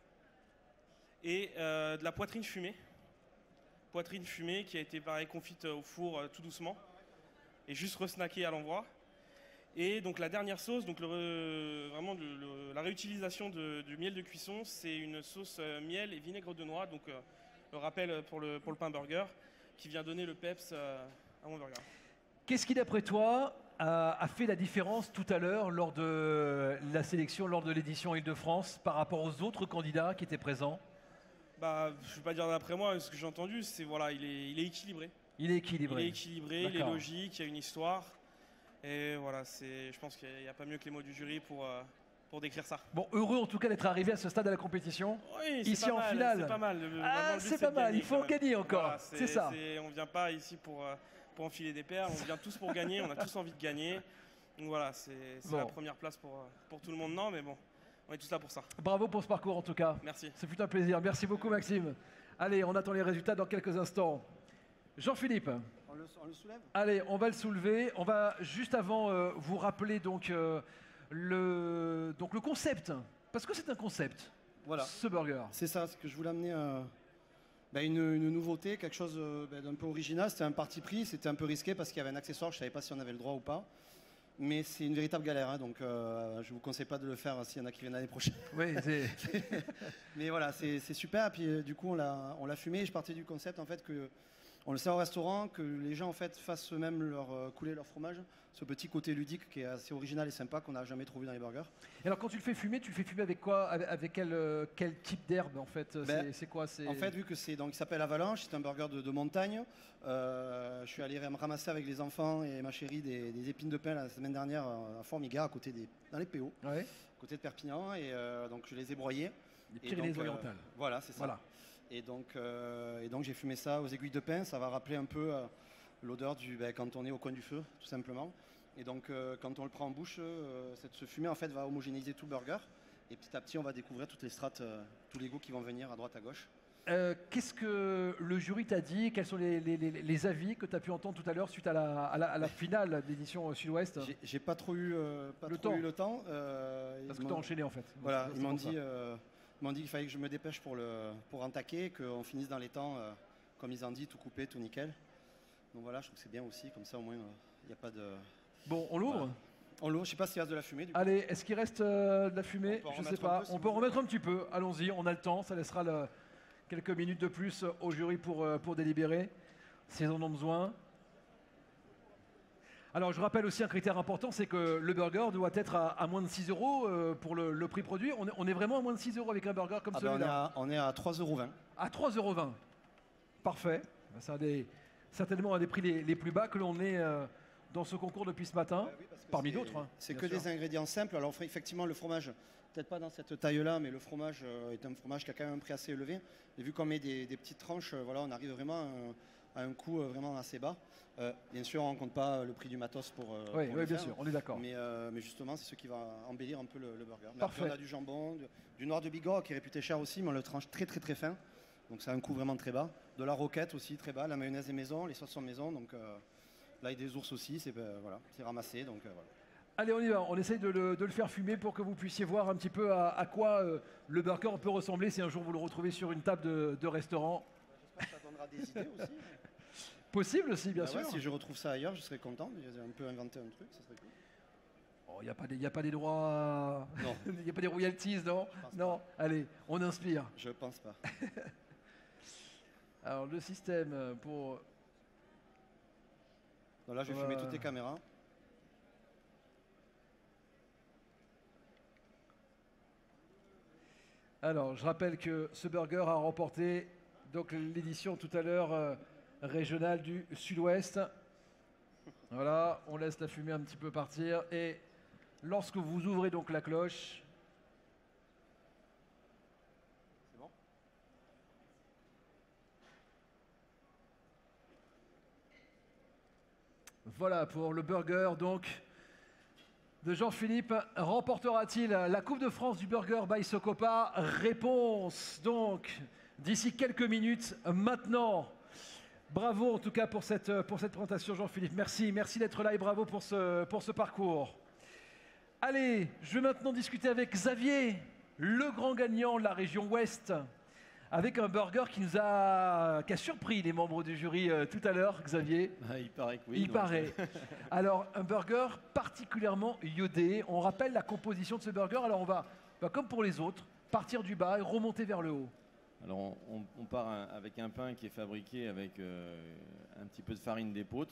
et euh, de la poitrine fumée. Poitrine fumée qui a été pareil confite au four euh, tout doucement et juste resnackée à l'endroit. Et donc la dernière sauce, donc le, vraiment le, le, la réutilisation de, du miel de cuisson, c'est une sauce euh, miel et vinaigre de noix, donc euh, le rappel pour le, pour le pain burger, qui vient donner le peps euh, à mon burger. Qu'est-ce qui, d'après toi, a, a fait la différence tout à l'heure lors de la sélection, lors de l'édition Île-de-France, par rapport aux autres candidats qui étaient présents? Bah, je ne vais pas dire d'après moi, ce que j'ai entendu, c'est voilà, il est, il est équilibré. Il est équilibré. Il est équilibré, il est D'accord. logique, il y a une histoire. Et voilà, c'est, je pense qu'il n'y a pas mieux que les mots du jury pour, euh, pour décrire ça. Bon, heureux en tout cas d'être arrivé à ce stade de la compétition. Oui, c'est ici pas en mal, finale. c'est pas mal. Le- Ah, vraiment, le but, c'est pas de mal, gagner il faut quand même. gagner encore. Voilà, c'est ça. c'est- on ne vient pas ici pour, euh, pour enfiler des paires, on vient tous pour gagner, on a tous envie de gagner. Donc voilà, c'est, c'est Bon. la première place pour, euh, pour tout le monde, non, mais bon, on est tous là pour ça. Bravo pour ce parcours en tout cas. Merci. C'est fut un plaisir. Merci beaucoup Maxime. Allez, on attend les résultats dans quelques instants. Jean-Philippe. On le, on le soulève? Allez, on va le soulever. On va juste avant euh, vous rappeler donc, euh, le, donc le concept. Parce que c'est un concept, Voilà. ce burger. C'est ça, c'est que je voulais amener euh, ben, une, une nouveauté, quelque chose euh, ben, d'un peu original. C'était un parti pris, c'était un peu risqué parce qu'il y avait un accessoire, je ne savais pas si on avait le droit ou pas. Mais c'est une véritable galère, hein, donc euh, je ne vous conseille pas de le faire s'il y en a qui viennent l'année prochaine. Oui, c'est... Mais voilà, c'est c'est super. Et puis euh, du coup, on l'a on l'a fumé. Et je partais du concept en fait que on le sert au restaurant, que les gens en fait fassent eux-mêmes leur euh, couler leur fromage. Ce petit côté ludique qui est assez original et sympa qu'on n'a jamais trouvé dans les burgers. Et alors quand tu le fais fumer, tu le fais fumer avec quoi? Avec, avec quel, euh, quel type d'herbe en fait? Ben, C'est- C'est quoi? C'est- En fait, vu que c'est donc il s'appelle Avalanche, c'est un burger de, de montagne. euh, je suis allé ram- ramasser avec les enfants et ma chérie des, des épines de pin la semaine dernière euh, à Formigard, à côté des dans les P O, Ouais. à côté de Perpignan, et euh, donc je les ai broyés. Les Et Pyrénées donc, euh, orientales. voilà, c'est ça. Voilà. Et donc, euh, et donc j'ai fumé ça aux aiguilles de pin. Ça va rappeler un peu euh, l'odeur du ben, quand on est au coin du feu, tout simplement. Et donc, euh, quand on le prend en bouche, euh, cette, ce fumée en fait va homogénéiser tout le burger. Et petit à petit, on va découvrir toutes les strates, euh, tous les goûts qui vont venir à droite, à gauche. Euh, Qu'est-ce que le jury t'a dit? Quels sont les, les- les- les avis que tu as pu entendre tout à l'heure suite à la, à la- à la finale de l'édition Sud-Ouest? J'ai- J'ai pas trop eu, euh, pas Le trop temps. eu le temps. euh, Parce ils que tu as m'ont- enchaîné en fait. Voilà, Donc, ils c'est m'ont pour ça. dit, euh, ils m'ont dit qu'il fallait que je me dépêche pour, le, pour en taquer, qu'on finisse dans les temps, euh, comme ils ont dit, tout coupé, tout nickel. Donc voilà, je trouve que c'est bien aussi, comme ça au moins il n'y a pas de. Bon, on l'ouvre? Voilà. On l'ouvre, je sais pas s'il reste de la fumée. Du coup. Allez, est-ce qu'il reste euh, de la fumée? On peut en Je sais remettre un pas. peu, si On vous peut en voulez. remettre un petit peu. Allons-y, on a le temps. Ça laissera le- quelques minutes de plus au jury pour, euh, pour délibérer, s'ils en ont besoin. Alors, je rappelle aussi un critère important, c'est que le burger doit être à, à moins de six euros euh, pour le, le prix produit. On est, on est vraiment à moins de six euros avec un burger comme Ah ben, on, est celui-là. à, on est à trois euros vingt. À trois euros vingt. Parfait. C'est un des- certainement un des prix les, les plus bas que l'on ait euh, dans ce concours depuis ce matin, parmi d'autres. hein, C'est bien que sûr. des ingrédients simples. Alors effectivement, le fromage, peut-être pas dans cette taille-là, mais le fromage euh, est un fromage qui a quand même un prix assez élevé. Et vu qu'on met des, des petites tranches, euh, voilà, on arrive vraiment à un, à un coût euh, vraiment assez bas. Euh, bien sûr, on ne compte pas le prix du matos pour. euh, Oui, pour oui, le bien faire, sûr, on est d'accord. Mais, euh, mais justement, c'est ce qui va embellir un peu le, le burger. Mais Parfait. après, on a du jambon, du, du noir de Bigorre qui est réputé cher aussi, mais on le tranche très très très fin. Donc ça a un coût vraiment très bas. De la roquette aussi très bas, la mayonnaise est maison, les sauces sont maison. Donc euh, l'ail des ours aussi, c'est ben, voilà, c'est ramassé. Donc euh, voilà. Allez, on y va. On essaye de le, de le faire fumer pour que vous puissiez voir un petit peu à, à quoi euh, le burger peut ressembler si un jour vous le retrouvez sur une table de, de restaurant. J'espère que ça donnera des idées aussi. Possible aussi, bien Bah sûr. ouais, si je retrouve ça ailleurs, je serais content. J'ai un peu inventé un truc, ça serait cool. Il n'y a, a pas des droits. Non. Il n'y a pas des royalties, non? Non. Pas. Allez, on inspire. Je pense pas. Alors, le système pour. Donc là, je vais euh... filmer toutes les caméras. Alors, je rappelle que ce burger a remporté donc l'édition tout à l'heure euh, régionale du Sud-Ouest. Voilà, on laisse la fumée un petit peu partir et lorsque vous ouvrez donc la cloche, c'est bon. Voilà pour le burger donc de Jean-Philippe. Remportera-t-il la Coupe de France du burger by Socopa? Réponse donc d'ici quelques minutes maintenant. Bravo en tout cas pour cette, pour cette présentation Jean-Philippe. Merci, merci d'être là et bravo pour ce, pour ce parcours. Allez, je vais maintenant discuter avec Xavier, le grand gagnant de la région Ouest, avec un burger qui nous a, qui a surpris les membres du jury euh, tout à l'heure, Xavier. Ah, il paraît que oui. Il donc. paraît. Alors, un burger particulièrement iodé. On rappelle la composition de ce burger. Alors, on va, bah, comme pour les autres, partir du bas et remonter vers le haut. Alors, on, on part un, avec un pain qui est fabriqué avec euh, un petit peu de farine d'épeautre.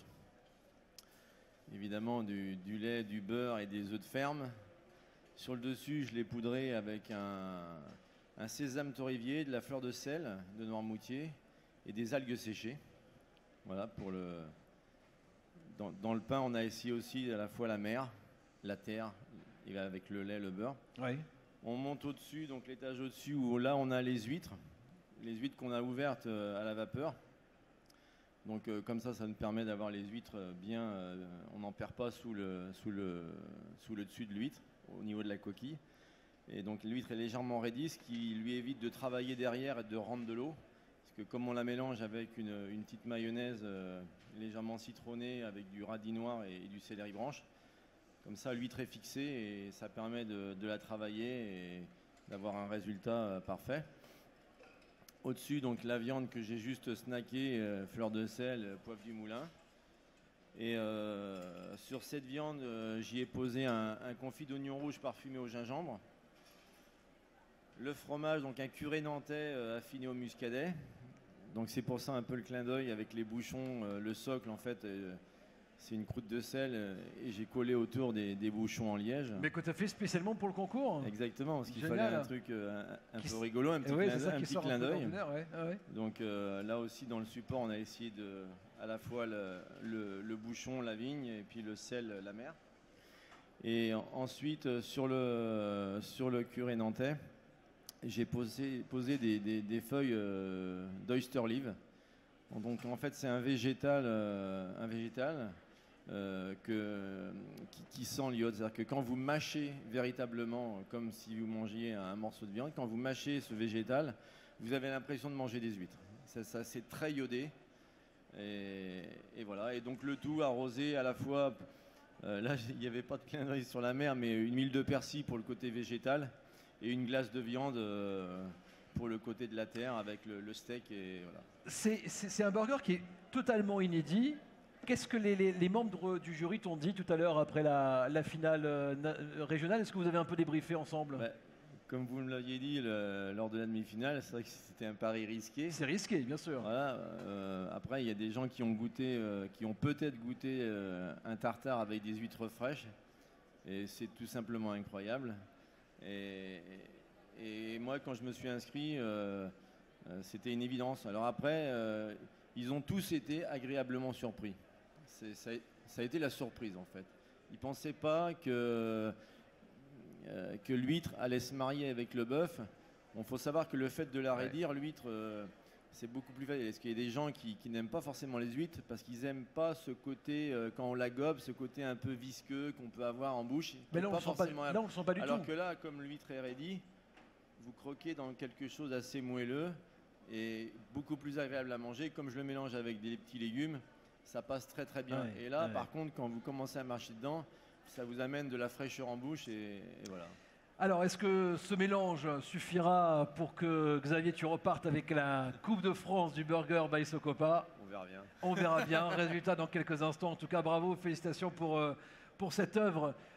Évidemment, du, du lait, du beurre et des œufs de ferme. Sur le dessus, je l'ai poudré avec un... un sésame torréfié, de la fleur de sel, de noirmoutier et des algues séchées. Voilà pour le. Dans, dans le pain, on a ici aussi à la fois la mer, la terre, et avec le lait, le beurre. Oui. On monte au-dessus, donc l'étage au-dessus où là on a les huîtres, les huîtres qu'on a ouvertes à la vapeur. Donc euh, comme ça, ça nous permet d'avoir les huîtres bien. Euh, on n'en perd pas sous le, sous, le, sous le dessus de l'huître, au niveau de la coquille. Et donc l'huître est légèrement raidie, ce qui lui évite de travailler derrière et de rendre de l'eau. Parce que comme on la mélange avec une, une petite mayonnaise euh, légèrement citronnée avec du radis noir et, et du céleri branche, comme ça l'huître est fixée et ça permet de, de la travailler et d'avoir un résultat euh, parfait. Au-dessus, donc la viande que j'ai juste snackée, euh, fleur de sel, poivre du moulin. Et euh, sur cette viande, euh, j'y ai posé un, un confit d'oignon rouge parfumé au gingembre. Le fromage, donc un curé nantais euh, affiné au muscadet. Donc c'est pour ça un peu le clin d'œil avec les bouchons. Euh, le socle, en fait, euh, c'est une croûte de sel euh, et j'ai collé autour des, des bouchons en liège. Mais que tu as fait spécialement pour le concours. Exactement, parce qu'il Génial. fallait un truc euh, un, un peu rigolo, un petit ouais, clin, un petit clin d'œil. Ouais, ouais. Donc euh, là aussi, dans le support, on a essayé de, à la fois le, le, le bouchon, la vigne, et puis le sel, la mer. Et en, ensuite, sur le, sur le curé nantais, j'ai posé, posé des, des, des feuilles euh, d'oyster leaf. Donc en fait c'est un végétal, euh, un végétal euh, que, qui, qui sent l'iode. C'est-à-dire que quand vous mâchez véritablement, comme si vous mangiez un morceau de viande, quand vous mâchez ce végétal, vous avez l'impression de manger des huîtres. Ça, ça, c'est très iodé. Et, et voilà. Et donc le tout arrosé à la fois, euh, là il n'y avait pas de clin d'œil sur la mer, mais une huile de persil pour le côté végétal. Et une glace de viande euh, pour le côté de la terre avec le, le steak. Et voilà. C'est, c'est, c'est un burger qui est totalement inédit. Qu'est-ce que les, les, les membres du jury t'ont dit tout à l'heure après la, la finale euh, régionale? Est-ce que vous avez un peu débriefé ensemble? bah, Comme vous me l'aviez dit le, lors de la demi-finale, c'est vrai que c'était un pari risqué. C'est risqué, bien sûr. Voilà, euh, après, il y a des gens qui ont goûté, euh, qui ont peut-être goûté euh, un tartare avec des huîtres fraîches. Et c'est tout simplement incroyable. Et, et moi, quand je me suis inscrit, euh, euh, c'était une évidence. Alors après, euh, ils ont tous été agréablement surpris. C'est, ça, ça a été la surprise, en fait. Ils ne pensaient pas que, euh, que l'huître allait se marier avec le bœuf. Il faut savoir que le fait de la raidir, l'huître, euh, c'est beaucoup plus facile. Parce qu'il y a des gens qui, qui n'aiment pas forcément les huîtres parce qu'ils n'aiment pas ce côté, euh, quand on la gobe, ce côté un peu visqueux qu'on peut avoir en bouche. Mais là, on ne le sent pas, là, on le sent pas du Alors tout. que là, comme l'huître est raidie, vous croquez dans quelque chose d'assez moelleux et beaucoup plus agréable à manger. Comme je le mélange avec des petits légumes, ça passe très très bien. Ouais, et là, ouais. par contre, quand vous commencez à marcher dedans, ça vous amène de la fraîcheur en bouche et, et voilà. Alors, est-ce que ce mélange suffira pour que Xavier, tu repartes avec la Coupe de France du burger by Socopa? On verra bien. On verra bien. Résultat dans quelques instants. En tout cas, bravo, félicitations pour, euh, pour cette œuvre.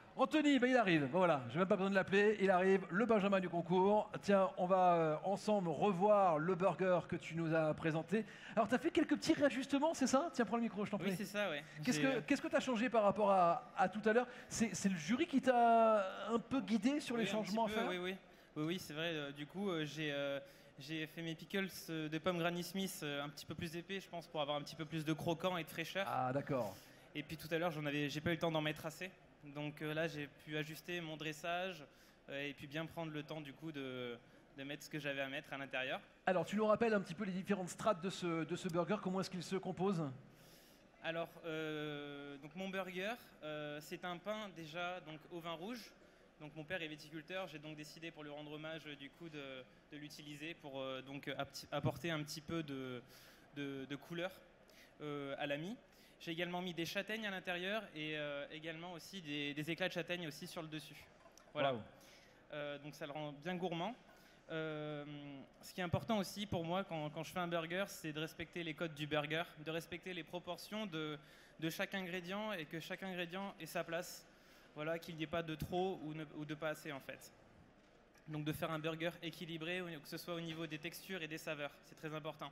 Anthony, ben il arrive, voilà, je n'ai même pas besoin de l'appeler, il arrive, le Benjamin du concours. Tiens, on va euh, ensemble revoir le burger que tu nous as présenté. Alors, tu as fait quelques petits réajustements, c'est ça? Tiens, prends le micro, je t'en prie. Oui, c'est ça, ouais. Qu'est-ce J'ai, que euh, qu'est-ce que tu as changé par rapport à, à tout à l'heure? C'est c'est le jury qui t'a un peu guidé sur les oui, un changements petit à peu, faire? Oui, oui, oui, oui c'est vrai. euh, du coup, euh, j'ai euh, j'ai fait mes pickles euh, de pommes Granny Smith euh, un petit peu plus épais, je pense, pour avoir un petit peu plus de croquant et de fraîcheur. Ah, d'accord. Et puis tout à l'heure, j'en avais, j'ai pas eu le temps d'en mettre assez. Donc euh, là, j'ai pu ajuster mon dressage euh, et puis bien prendre le temps du coup de, de mettre ce que j'avais à mettre à l'intérieur. Alors, tu nous rappelles un petit peu les différentes strates de ce, de ce burger, comment est-ce qu'il se compose? Alors, euh, donc mon burger, euh, c'est un pain déjà donc au vin rouge. Donc mon père est viticulteur, j'ai donc décidé pour lui rendre hommage euh, du coup de, de l'utiliser pour euh, donc apporter un petit peu de, de, de couleur euh, à la mie. J'ai également mis des châtaignes à l'intérieur et euh, également aussi des, des éclats de châtaigne aussi sur le dessus. Voilà. Wow. Euh, donc ça le rend bien gourmand. Euh, ce qui est important aussi pour moi quand, quand je fais un burger, c'est de respecter les codes du burger, de respecter les proportions de, de chaque ingrédient et que chaque ingrédient ait sa place. Voilà, qu'il n'y ait pas de trop ou, ne, ou de pas assez en fait. Donc de faire un burger équilibré, que ce soit au niveau des textures et des saveurs, c'est très important.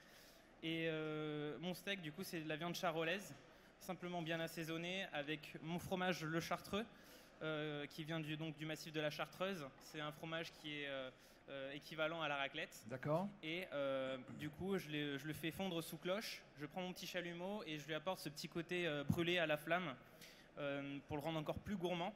Et euh, mon steak, du coup, c'est de la viande charolaise, simplement bien assaisonnée, avec mon fromage le chartreux, euh, qui vient du, donc, du massif de la Chartreuse. C'est un fromage qui est euh, euh, équivalent à la raclette. D'accord. Et euh, du coup, je, les, je le fais fondre sous cloche. Je prends mon petit chalumeau et je lui apporte ce petit côté euh, brûlé à la flamme euh, pour le rendre encore plus gourmand.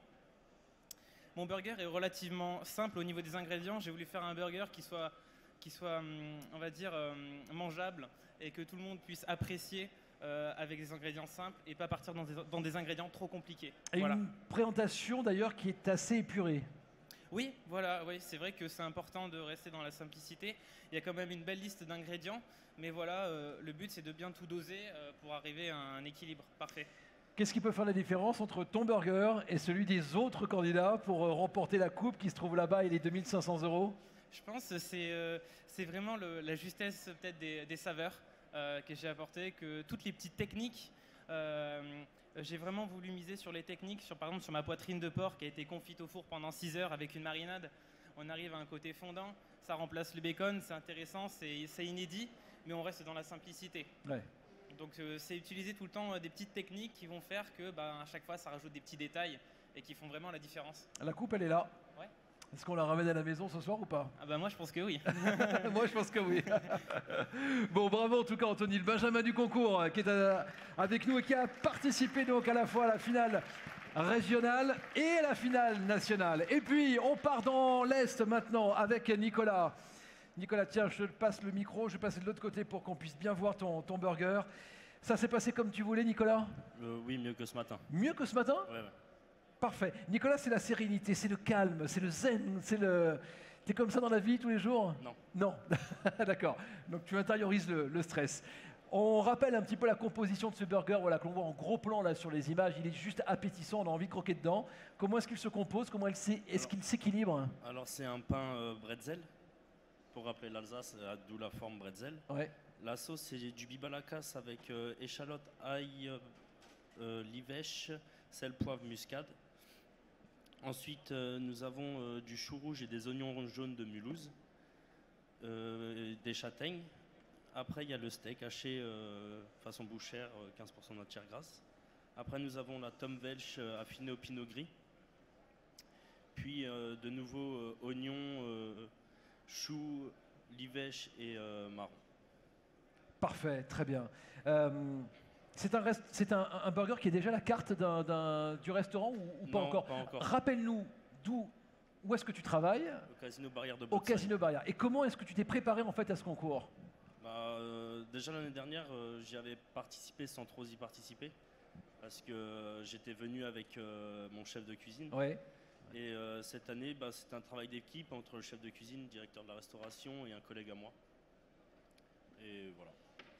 Mon burger est relativement simple au niveau des ingrédients. J'ai voulu faire un burger qui soit, qui soit on va dire, euh, mangeable et que tout le monde puisse apprécier euh, avec des ingrédients simples et pas partir dans des, dans des ingrédients trop compliqués. Et Voilà. une présentation d'ailleurs qui est assez épurée. Oui, voilà, oui, c'est vrai que c'est important de rester dans la simplicité. Il y a quand même une belle liste d'ingrédients, mais voilà, euh, le but c'est de bien tout doser euh, pour arriver à un équilibre parfait. Qu'est-ce qui peut faire la différence entre ton burger et celui des autres candidats pour euh, remporter la coupe qui se trouve là-bas et les deux mille cinq cents euros? Je pense que c'est euh, c'est vraiment le, la justesse peut-être des, des saveurs euh, que j'ai apportées, que toutes les petites techniques, euh, j'ai vraiment voulu miser sur les techniques, sur, par exemple sur ma poitrine de porc qui a été confite au four pendant six heures avec une marinade. On arrive à un côté fondant, ça remplace le bacon, c'est intéressant, c'est c'est inédit, mais on reste dans la simplicité. Ouais. Donc euh, c'est utiliser tout le temps euh, des petites techniques qui vont faire que bah, à chaque fois ça rajoute des petits détails et qui font vraiment la différence. La coupe, elle est là. Ouais. Est-ce qu'on la ramène à la maison ce soir ou pas? Ah bah moi je pense que oui. Moi je pense que oui. Bon, bravo en tout cas Anthony, le Benjamin du concours qui est à- avec nous et qui a participé donc à la fois à la finale régionale et à la finale nationale. Et puis on part dans l'Est maintenant avec Nicolas. Nicolas, tiens, je te passe le micro, je vais passer de l'autre côté pour qu'on puisse bien voir ton, ton burger. Ça s'est passé comme tu voulais, Nicolas? Euh, oui, mieux que ce matin. Mieux que ce matin? Ouais, ouais. Parfait. Nicolas, c'est la sérénité, c'est le calme, c'est le zen, c'est le... T'es comme ça dans la vie tous les jours? Non. Non. D'accord. Donc tu intériorises le, le stress. On rappelle un petit peu la composition de ce burger, voilà, qu'on voit en gros plan là sur les images. Il est juste appétissant, on a envie de croquer dedans. Comment est-ce qu'il se compose? Comment est-ce qu'il s'équilibre? Alors, c'est un pain euh, bretzel, pour rappeler l'Alsace, euh, d'où la forme bretzel. Ouais. La sauce, c'est du bibalakas avec euh, échalote, ail, euh, euh, livèche, sel, poivre, muscade. Ensuite, euh, nous avons euh, du chou rouge et des oignons jaunes de Mulhouse, euh, des châtaignes. Après, il y a le steak haché euh, façon bouchère, euh, quinze pour cent de matière grasse. Après, nous avons la tome welsh euh, affinée au pinot gris. Puis, euh, de nouveau, euh, oignons, euh, choux, livèche et euh, marron. Parfait, très bien. Euh, c'est un, rest- c'est un, un burger qui est déjà la carte d'un- d'un- du restaurant ou, ou pas Non, encore? pas encore. Rappelle-nous d'où, où est-ce que tu travailles? Au Casino Barrière de Au Bretagne. Casino Barrière. Et comment est-ce que tu t'es préparé en fait à ce concours? Bah, euh, déjà l'année dernière, euh, j'y avais participé sans trop y participer parce que euh, j'étais venu avec euh, mon chef de cuisine. Ouais. Et euh, cette année, bah, c'est un travail d'équipe entre le chef de cuisine, le directeur de la restauration et un collègue à moi. Et voilà.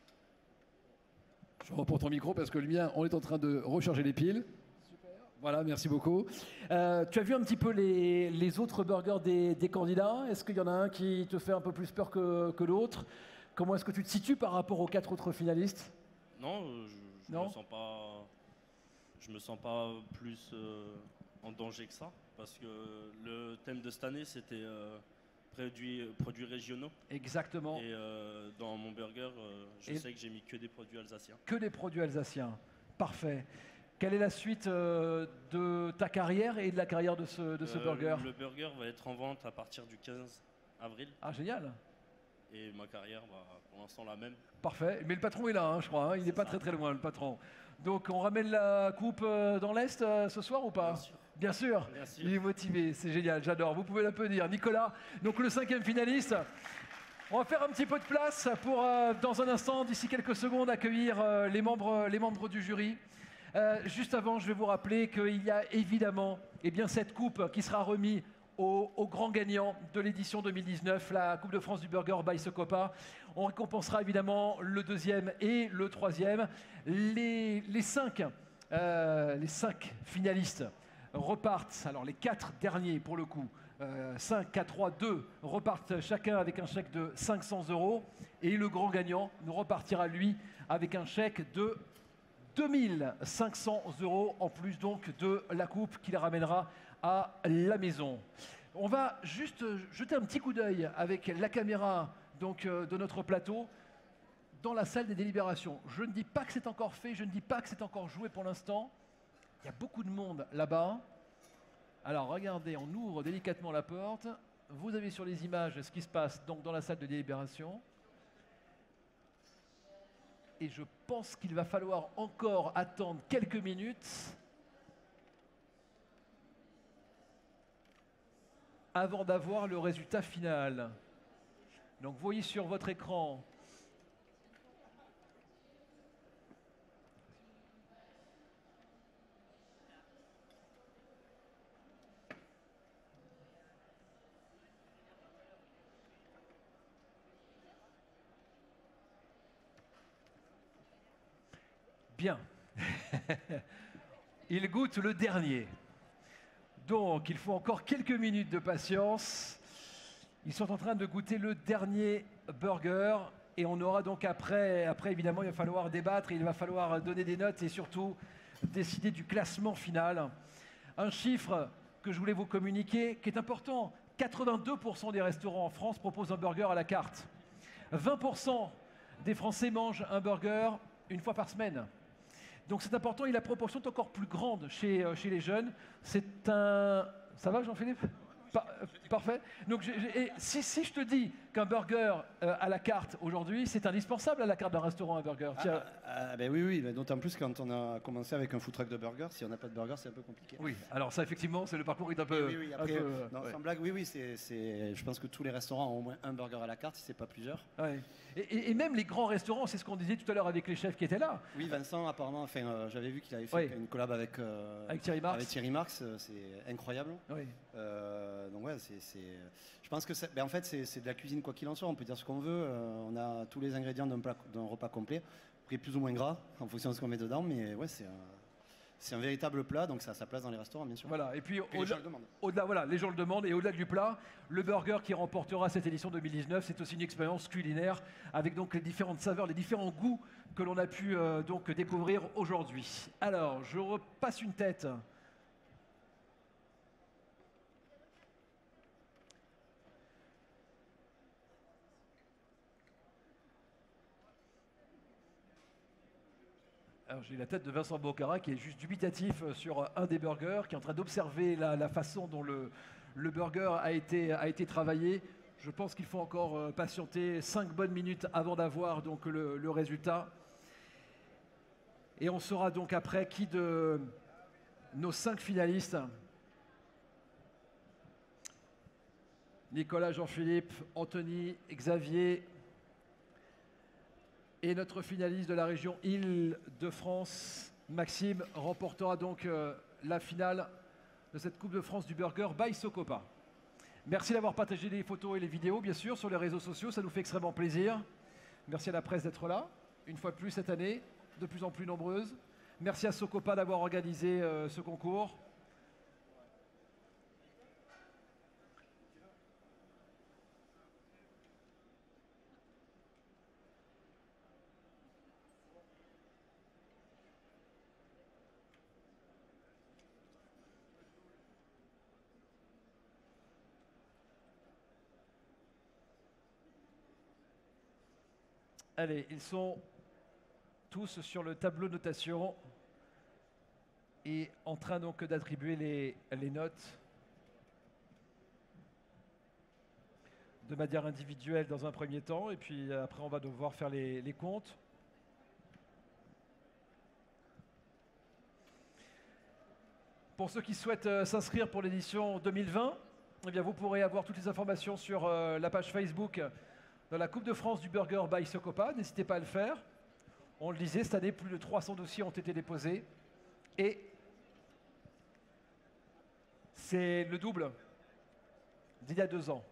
Je reprends ton micro parce que le mien, on est en train de recharger les piles. Super. Voilà, merci beaucoup. Euh, tu as vu un petit peu les, les autres burgers des, des candidats? Est-ce qu'il y en a un qui te fait un peu plus peur que, que l'autre? Comment est-ce que tu te situes par rapport aux quatre autres finalistes? Non, euh, je, je Non me sens pas, je me sens pas plus, euh, en danger que ça, parce que le thème de cette année, c'était euh, produits, produits régionaux. Exactement. Et euh, dans mon burger, euh, je Et sais que j'ai mis que des produits alsaciens. Que des produits alsaciens. Parfait. Quelle est la suite euh, de ta carrière et de la carrière de ce, de ce Euh, burger? Le burger va être en vente à partir du quinze avril. Ah, génial. Et ma carrière, bah, pour l'instant, la même. Parfait. Mais le patron est là, hein, je crois. hein. Il n'est pas très très loin, le patron. Donc, on ramène la coupe euh, dans l'Est euh, ce soir ou pas? Bien sûr. Bien sûr. Bien sûr. Il est motivé. C'est génial. J'adore. Vous pouvez l'applaudir. Nicolas, donc le cinquième finaliste. On va faire un petit peu de place pour, euh, dans un instant, d'ici quelques secondes, accueillir euh, les, membres, les membres du jury. Euh, juste avant, je vais vous rappeler qu'il y a évidemment eh bien, cette coupe qui sera remise au, au grand gagnant de l'édition deux mille dix-neuf, la Coupe de France du Burger by Socopa. On récompensera évidemment le deuxième et le troisième. Les, les, cinq, euh, les cinq finalistes repartent, alors les quatre derniers pour le coup, euh, cinq, quatre, trois, deux, repartent chacun avec un chèque de cinq cents euros. Et le grand gagnant nous repartira, lui, avec un chèque de deux mille cinq cents euros, en plus donc de la coupe qu'il ramènera à la maison. On va juste jeter un petit coup d'œil avec la caméra donc, euh, de notre plateau dans la salle des délibérations. Je ne dis pas que c'est encore fait, je ne dis pas que c'est encore joué pour l'instant. Il y a beaucoup de monde là-bas. Alors regardez, on ouvre délicatement la porte. Vous avez sur les images ce qui se passe donc, dans la salle de délibération. Et je pense qu'il va falloir encore attendre quelques minutes avant d'avoir le résultat final. Donc vous voyez sur votre écran bien. Il goûte le dernier. Donc, il faut encore quelques minutes de patience. Ils sont en train de goûter le dernier burger. Et on aura donc après, après, évidemment, il va falloir débattre, il va falloir donner des notes et surtout décider du classement final. Un chiffre que je voulais vous communiquer, qui est important. quatre-vingt-deux pour cent des restaurants en France proposent un burger à la carte. vingt pour cent des Français mangent un burger une fois par semaine. Donc c'est important et la proportion est encore plus grande chez, euh, chez les jeunes. C'est un... Ça va Jean-Philippe? Par- euh, Parfait. Donc j'ai- j'ai- et si, si je te dis qu'un burger euh, à la carte aujourd'hui, c'est indispensable à la carte d'un restaurant, un burger. Ah, Tiens, ah, ben oui, oui, ben d'autant plus quand on a commencé avec un food truck de burger. Si on n'a pas de burger, c'est un peu compliqué. oui, alors ça effectivement, c'est le parcours est un peu... Oui, oui, un après, peu, euh, non, ouais. sans blague, oui, oui, c'est, c'est- je pense que tous les restaurants ont au moins un burger à la carte, si c'est pas plusieurs. Ouais. Et, et- et même les grands restaurants, c'est ce qu'on disait tout à l'heure avec les chefs qui étaient là. Oui, Vincent, apparemment, enfin, euh, j'avais vu qu'il avait fait Oui. une collab avec, euh, Avec Thierry Marx. avec Thierry Marx, euh, c'est incroyable. Oui. Euh, donc ouais, c'est, c'est- je pense que c'est, ben en fait, c'est, c'est de la cuisine quoi qu'il en soit. On peut dire ce qu'on veut. euh, on a tous les ingrédients d'un, plat- d'un repas complet, après plus ou moins gras en fonction de ce qu'on met dedans, mais ouais, c'est un, c'est un véritable plat, donc ça a sa place dans les restaurants, bien sûr. Voilà, et puis, Puis les au-delà, gens le demandent. au-delà, voilà, les gens le demandent, et au-delà du plat, le burger qui remportera cette édition deux mille dix-neuf, c'est aussi une expérience culinaire avec donc les différentes saveurs, les différents goûts que l'on a pu euh, donc découvrir aujourd'hui. Alors, je repasse une tête. Alors, j'ai la tête de Vincent Bocara qui est juste dubitatif euh, sur euh, un des burgers, qui est en train d'observer la, la façon dont le, le burger a été, a été travaillé. Je pense qu'il faut encore euh, patienter cinq bonnes minutes avant d'avoir donc le, le résultat. Et on saura donc après qui de nos cinq finalistes, Nicolas, Jean-Philippe, Anthony, Xavier, et notre finaliste de la région Île-de-France, Maxime, remportera donc euh, la finale de cette Coupe de France du Burger by Socopa. Merci d'avoir partagé les photos et les vidéos, bien sûr, sur les réseaux sociaux. Ça nous fait extrêmement plaisir. Merci à la presse d'être là, une fois de plus cette année, de plus en plus nombreuse. Merci à Socopa d'avoir organisé euh, ce concours. Allez, ils sont tous sur le tableau de notation et en train donc d'attribuer les, les notes de manière individuelle dans un premier temps, et puis après on va devoir faire les, les comptes. Pour ceux qui souhaitent euh, s'inscrire pour l'édition deux mille vingt, eh bien, vous pourrez avoir toutes les informations sur euh, la page Facebook de la Coupe de France du Burger by Socopa. N'hésitez pas à le faire. On le disait, cette année, plus de trois cents dossiers ont été déposés. Et c'est le double d'il y a deux ans.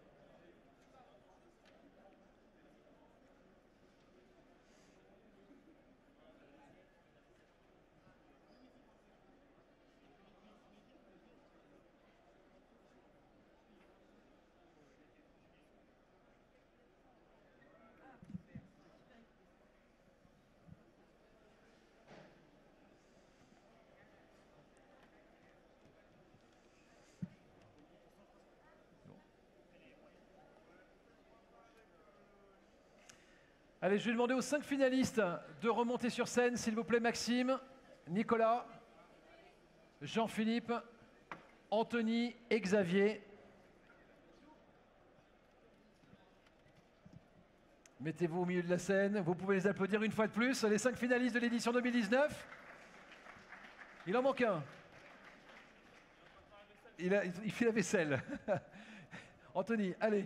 Allez, je vais demander aux cinq finalistes de remonter sur scène, s'il vous plaît. Maxime, Nicolas, Jean-Philippe, Anthony et Xavier. Mettez-vous au milieu de la scène. Vous pouvez les applaudir une fois de plus. Les cinq finalistes de l'édition deux mille dix-neuf. Il en manque un. Il, a, il fait la vaisselle. Anthony, allez.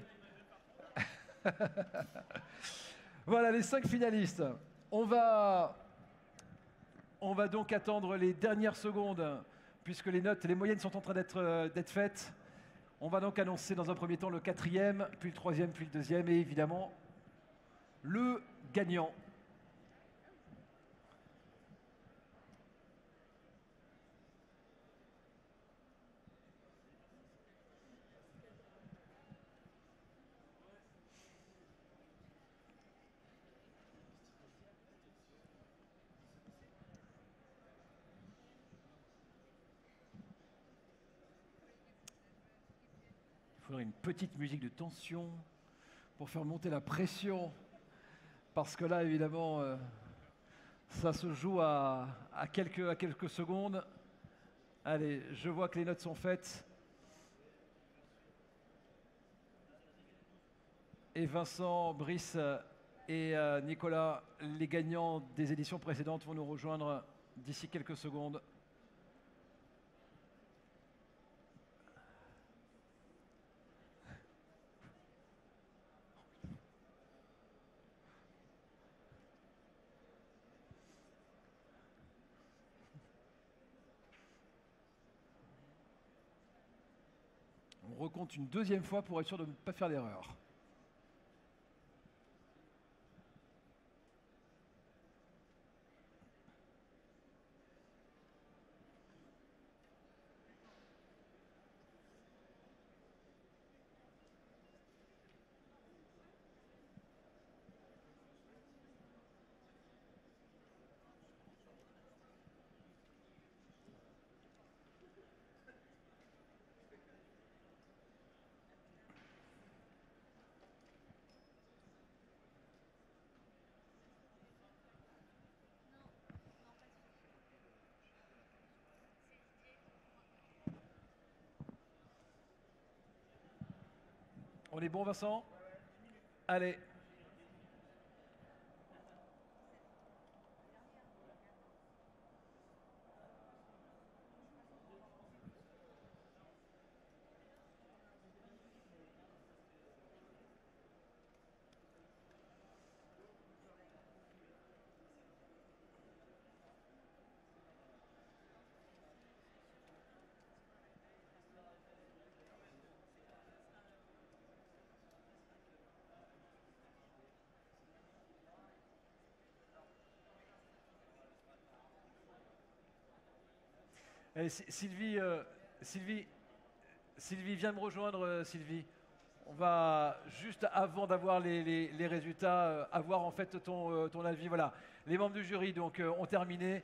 Voilà les cinq finalistes. On va, on va donc attendre les dernières secondes puisque les notes, les moyennes sont en train d'être euh, d'être faites. On va donc annoncer dans un premier temps le quatrième, puis le troisième, puis le deuxième et évidemment le gagnant. Une petite musique de tension pour faire monter la pression parce que là évidemment euh, ça se joue à, à, quelques, à quelques secondes. Allez, je vois que les notes sont faites et Vincent, Brice et euh, Nicolas, les gagnants des éditions précédentes, vont nous rejoindre d'ici quelques secondes. On recompte une deuxième fois pour être sûr de ne pas faire d'erreur. On est bon, Vincent? Allez. Allez, Sylvie, euh, Sylvie, Sylvie, viens me rejoindre, euh, Sylvie. On va, juste avant d'avoir les, les, les résultats, euh, avoir en fait ton, euh, ton avis. Voilà, les membres du jury donc, euh, ont terminé.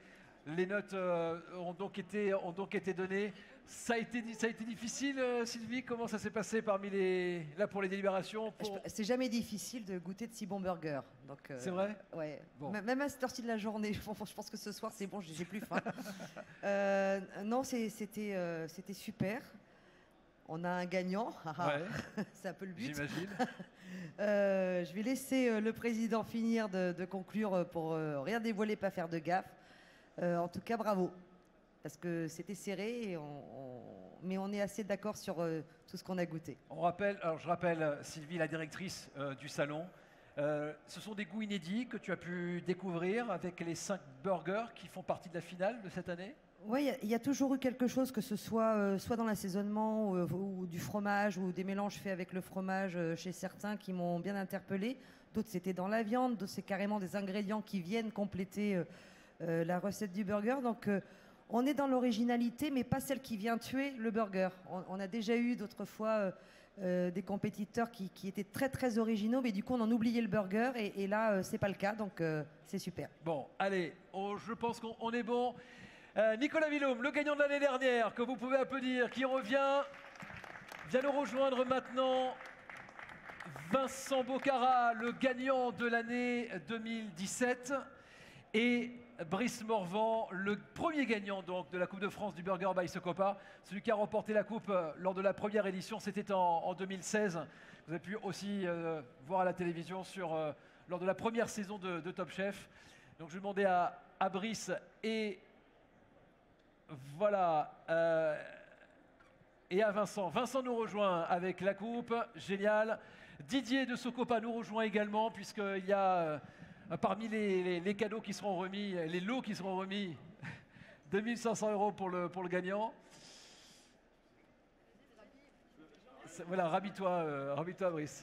Les notes euh, ont, donc été, ont donc été données. Ça a été, ça a été difficile, euh, Sylvie? Comment ça s'est passé parmi les, là pour les délibérations pour... C'est jamais difficile de goûter de si bons burgers. Euh, c'est vrai? Ouais. Bon. Même à cette heure-ci de la journée, je pense que ce soir c'est bon, j'ai plus faim. euh, non, c'était euh, c'était super. On a un gagnant. Ouais. C'est un peu le but. J'imagine. euh, je vais laisser euh, le président finir de, de conclure pour euh, rien dévoiler, pas faire de gaffe. Euh, en tout cas, bravo. Parce que c'était serré, et on, on... mais on est assez d'accord sur euh, tout ce qu'on a goûté. On rappelle, alors je rappelle euh, Sylvie, la directrice euh, du salon. Euh, ce sont des goûts inédits que tu as pu découvrir avec les cinq burgers qui font partie de la finale de cette année. Oui, il y, y a toujours eu quelque chose, que ce soit euh, soit dans l'assaisonnement ou, ou du fromage ou des mélanges faits avec le fromage euh, chez certains qui m'ont bien interpellée. D'autres, c'était dans la viande. D'autres, c'est carrément des ingrédients qui viennent compléter euh, euh, la recette du burger. Donc, euh, on est dans l'originalité, mais pas celle qui vient tuer le burger. On, on a déjà eu d'autres fois euh, euh, des compétiteurs qui, qui étaient très très originaux, mais du coup on en oubliait le burger, et, et là euh, c'est pas le cas, donc euh, c'est super. Bon, allez, on, je pense qu'on on est bon. Euh, Nicolas Villaume, le gagnant de l'année dernière, que vous pouvez applaudir, qui revient, vient nous rejoindre maintenant. Vincent Bocara, le gagnant de l'année deux mille dix-sept, et Brice Morvan, le premier gagnant donc de la Coupe de France du Burger by Socopa, celui qui a remporté la coupe euh, lors de la première édition, c'était en, en deux mille seize. Vous avez pu aussi euh, voir à la télévision sur, euh, lors de la première saison de, de Top Chef. Donc je vais demander à, à Brice et voilà euh, et à Vincent. Vincent nous rejoint avec la coupe, génial. Didier de Socopa nous rejoint également, puisqu'il y a euh, parmi les, les, les cadeaux qui seront remis, les lots qui seront remis, deux mille cinq cents euros pour le, pour le gagnant. Voilà, rhabille-toi, euh, rhabille-toi, Brice.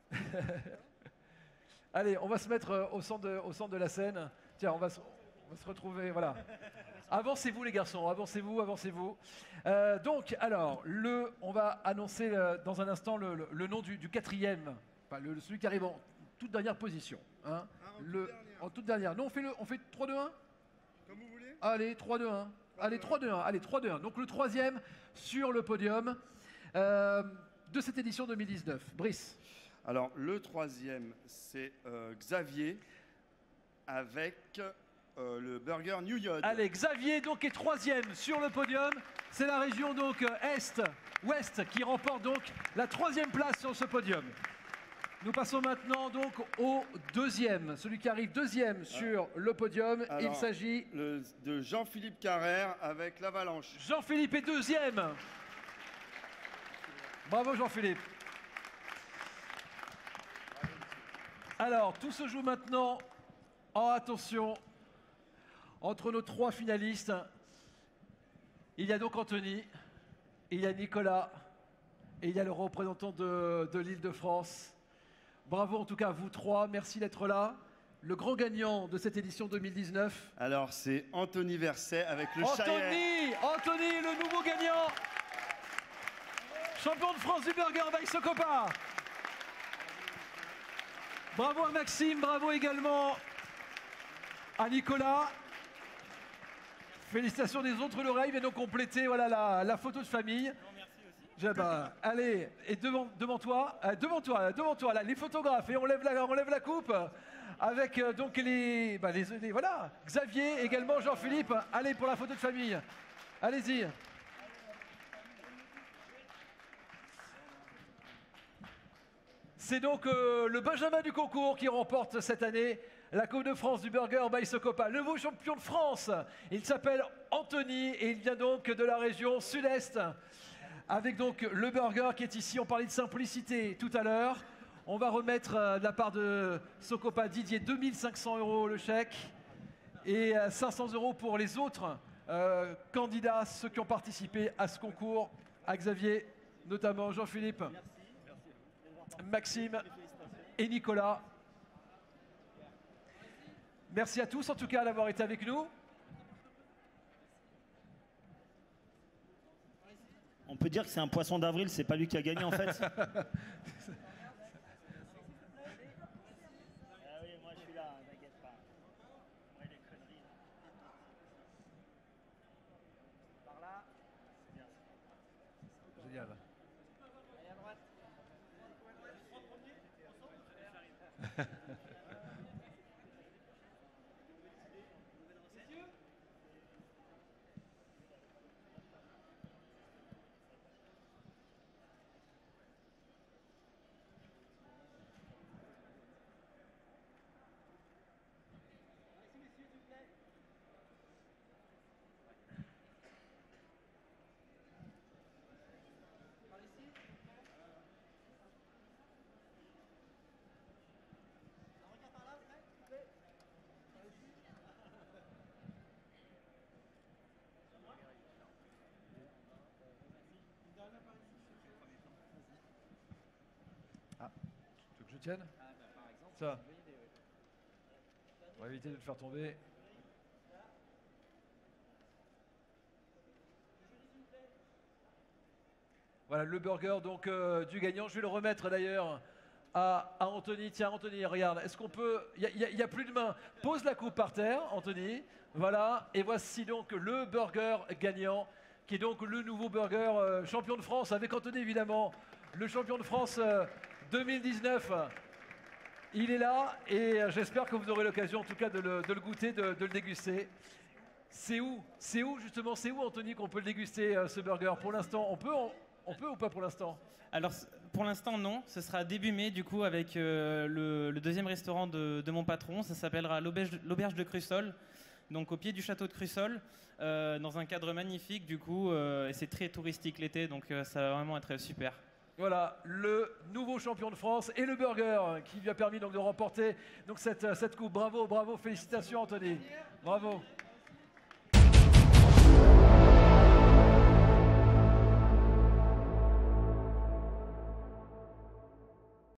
Allez, on va se mettre euh, au, centre de, au centre de la scène. Tiens, on va se, on va se retrouver, voilà. Avancez-vous les garçons, avancez-vous, avancez-vous. Euh, donc, alors, le, on va annoncer euh, dans un instant le, le, le nom du, du quatrième, enfin, le, celui qui arrive en toute dernière position. Hein. Ah, en, le, toute en toute dernière. Non, on fait, le, on fait trois deux un. Comme vous voulez. Allez, trois deux un. Allez, trois deux un. Allez, trois deux un. Donc le troisième sur le podium euh, de cette édition deux mille dix-neuf. Brice. Alors, le troisième, c'est euh, Xavier avec... Euh, le burger New York. Allez, Xavier donc est troisième sur le podium. C'est la région donc Est, Ouest qui remporte donc la troisième place sur ce podium. Nous passons maintenant donc au deuxième, celui qui arrive deuxième sur le podium. Alors, il s'agit de Jean-Philippe Carrère avec l'Avalanche. Jean-Philippe est deuxième. Bravo Jean-Philippe. Alors, tout se joue maintenant en attention. Entre nos trois finalistes, il y a donc Anthony, il y a Nicolas et il y a le représentant de, de l'Île-de-France. Bravo en tout cas à vous trois, merci d'être là. Le grand gagnant de cette édition deux mille dix-neuf. Alors c'est Anthony Verset avec le Anthony, Chaillais. Anthony, le nouveau gagnant. Champion de France du Burger by Socopa. Bravo à Maxime, bravo également à Nicolas. Félicitations des autres l'oreille, viennent donc compléter voilà, la, la photo de famille. Non, merci aussi. Bah, allez, et devant, devant toi, euh, devant toi, devant toi, là, les photographes, et on lève la, on lève la coupe avec euh, donc les, bah, les, les, voilà, Xavier, également Jean-Philippe. Allez pour la photo de famille. Allez-y. C'est donc euh, le Benjamin du concours qui remporte cette année la Coupe de France du Burger by Socopa. Le nouveau champion de France, il s'appelle Anthony et il vient donc de la région sud-est. Avec donc le burger qui est ici, on parlait de simplicité tout à l'heure. On va remettre euh, de la part de Socopa Didier deux mille cinq cents euros le chèque et euh, cinq cents euros pour les autres euh, candidats, ceux qui ont participé à ce concours, à Xavier, notamment Jean-Philippe, Maxime et Nicolas. Merci à tous en tout cas d'avoir été avec nous. On peut dire que c'est un poisson d'avril, c'est pas lui qui a gagné en fait. Etienne? Ça. On va éviter de le faire tomber. Voilà le burger donc euh, du gagnant. Je vais le remettre d'ailleurs à, à Anthony. Tiens Anthony, regarde, est-ce qu'on peut... Il n'y a, a, a plus de main. Pose la coupe par terre, Anthony. Voilà, et voici donc le burger gagnant, qui est donc le nouveau burger euh, champion de France, avec Anthony évidemment, le champion de France euh, deux mille dix-neuf. Il est là, et euh, j'espère que vous aurez l'occasion en tout cas de le, de le goûter, de, de le déguster. C'est où C'est où justement, c'est où Anthony qu'on peut le déguster euh, ce burger? Pour l'instant, on peut, on, on peut ou pas pour l'instant? Alors pour l'instant non, ce sera début mai du coup avec euh, le, le deuxième restaurant de, de mon patron, ça s'appellera l'Auberge de Crussol. Donc au pied du château de Crussol, euh, dans un cadre magnifique du coup, euh, et c'est très touristique l'été, donc euh, ça va vraiment être super. Voilà, le nouveau champion de France et le burger qui lui a permis donc de remporter donc cette, cette coupe. Bravo, bravo, félicitations Anthony. Bravo.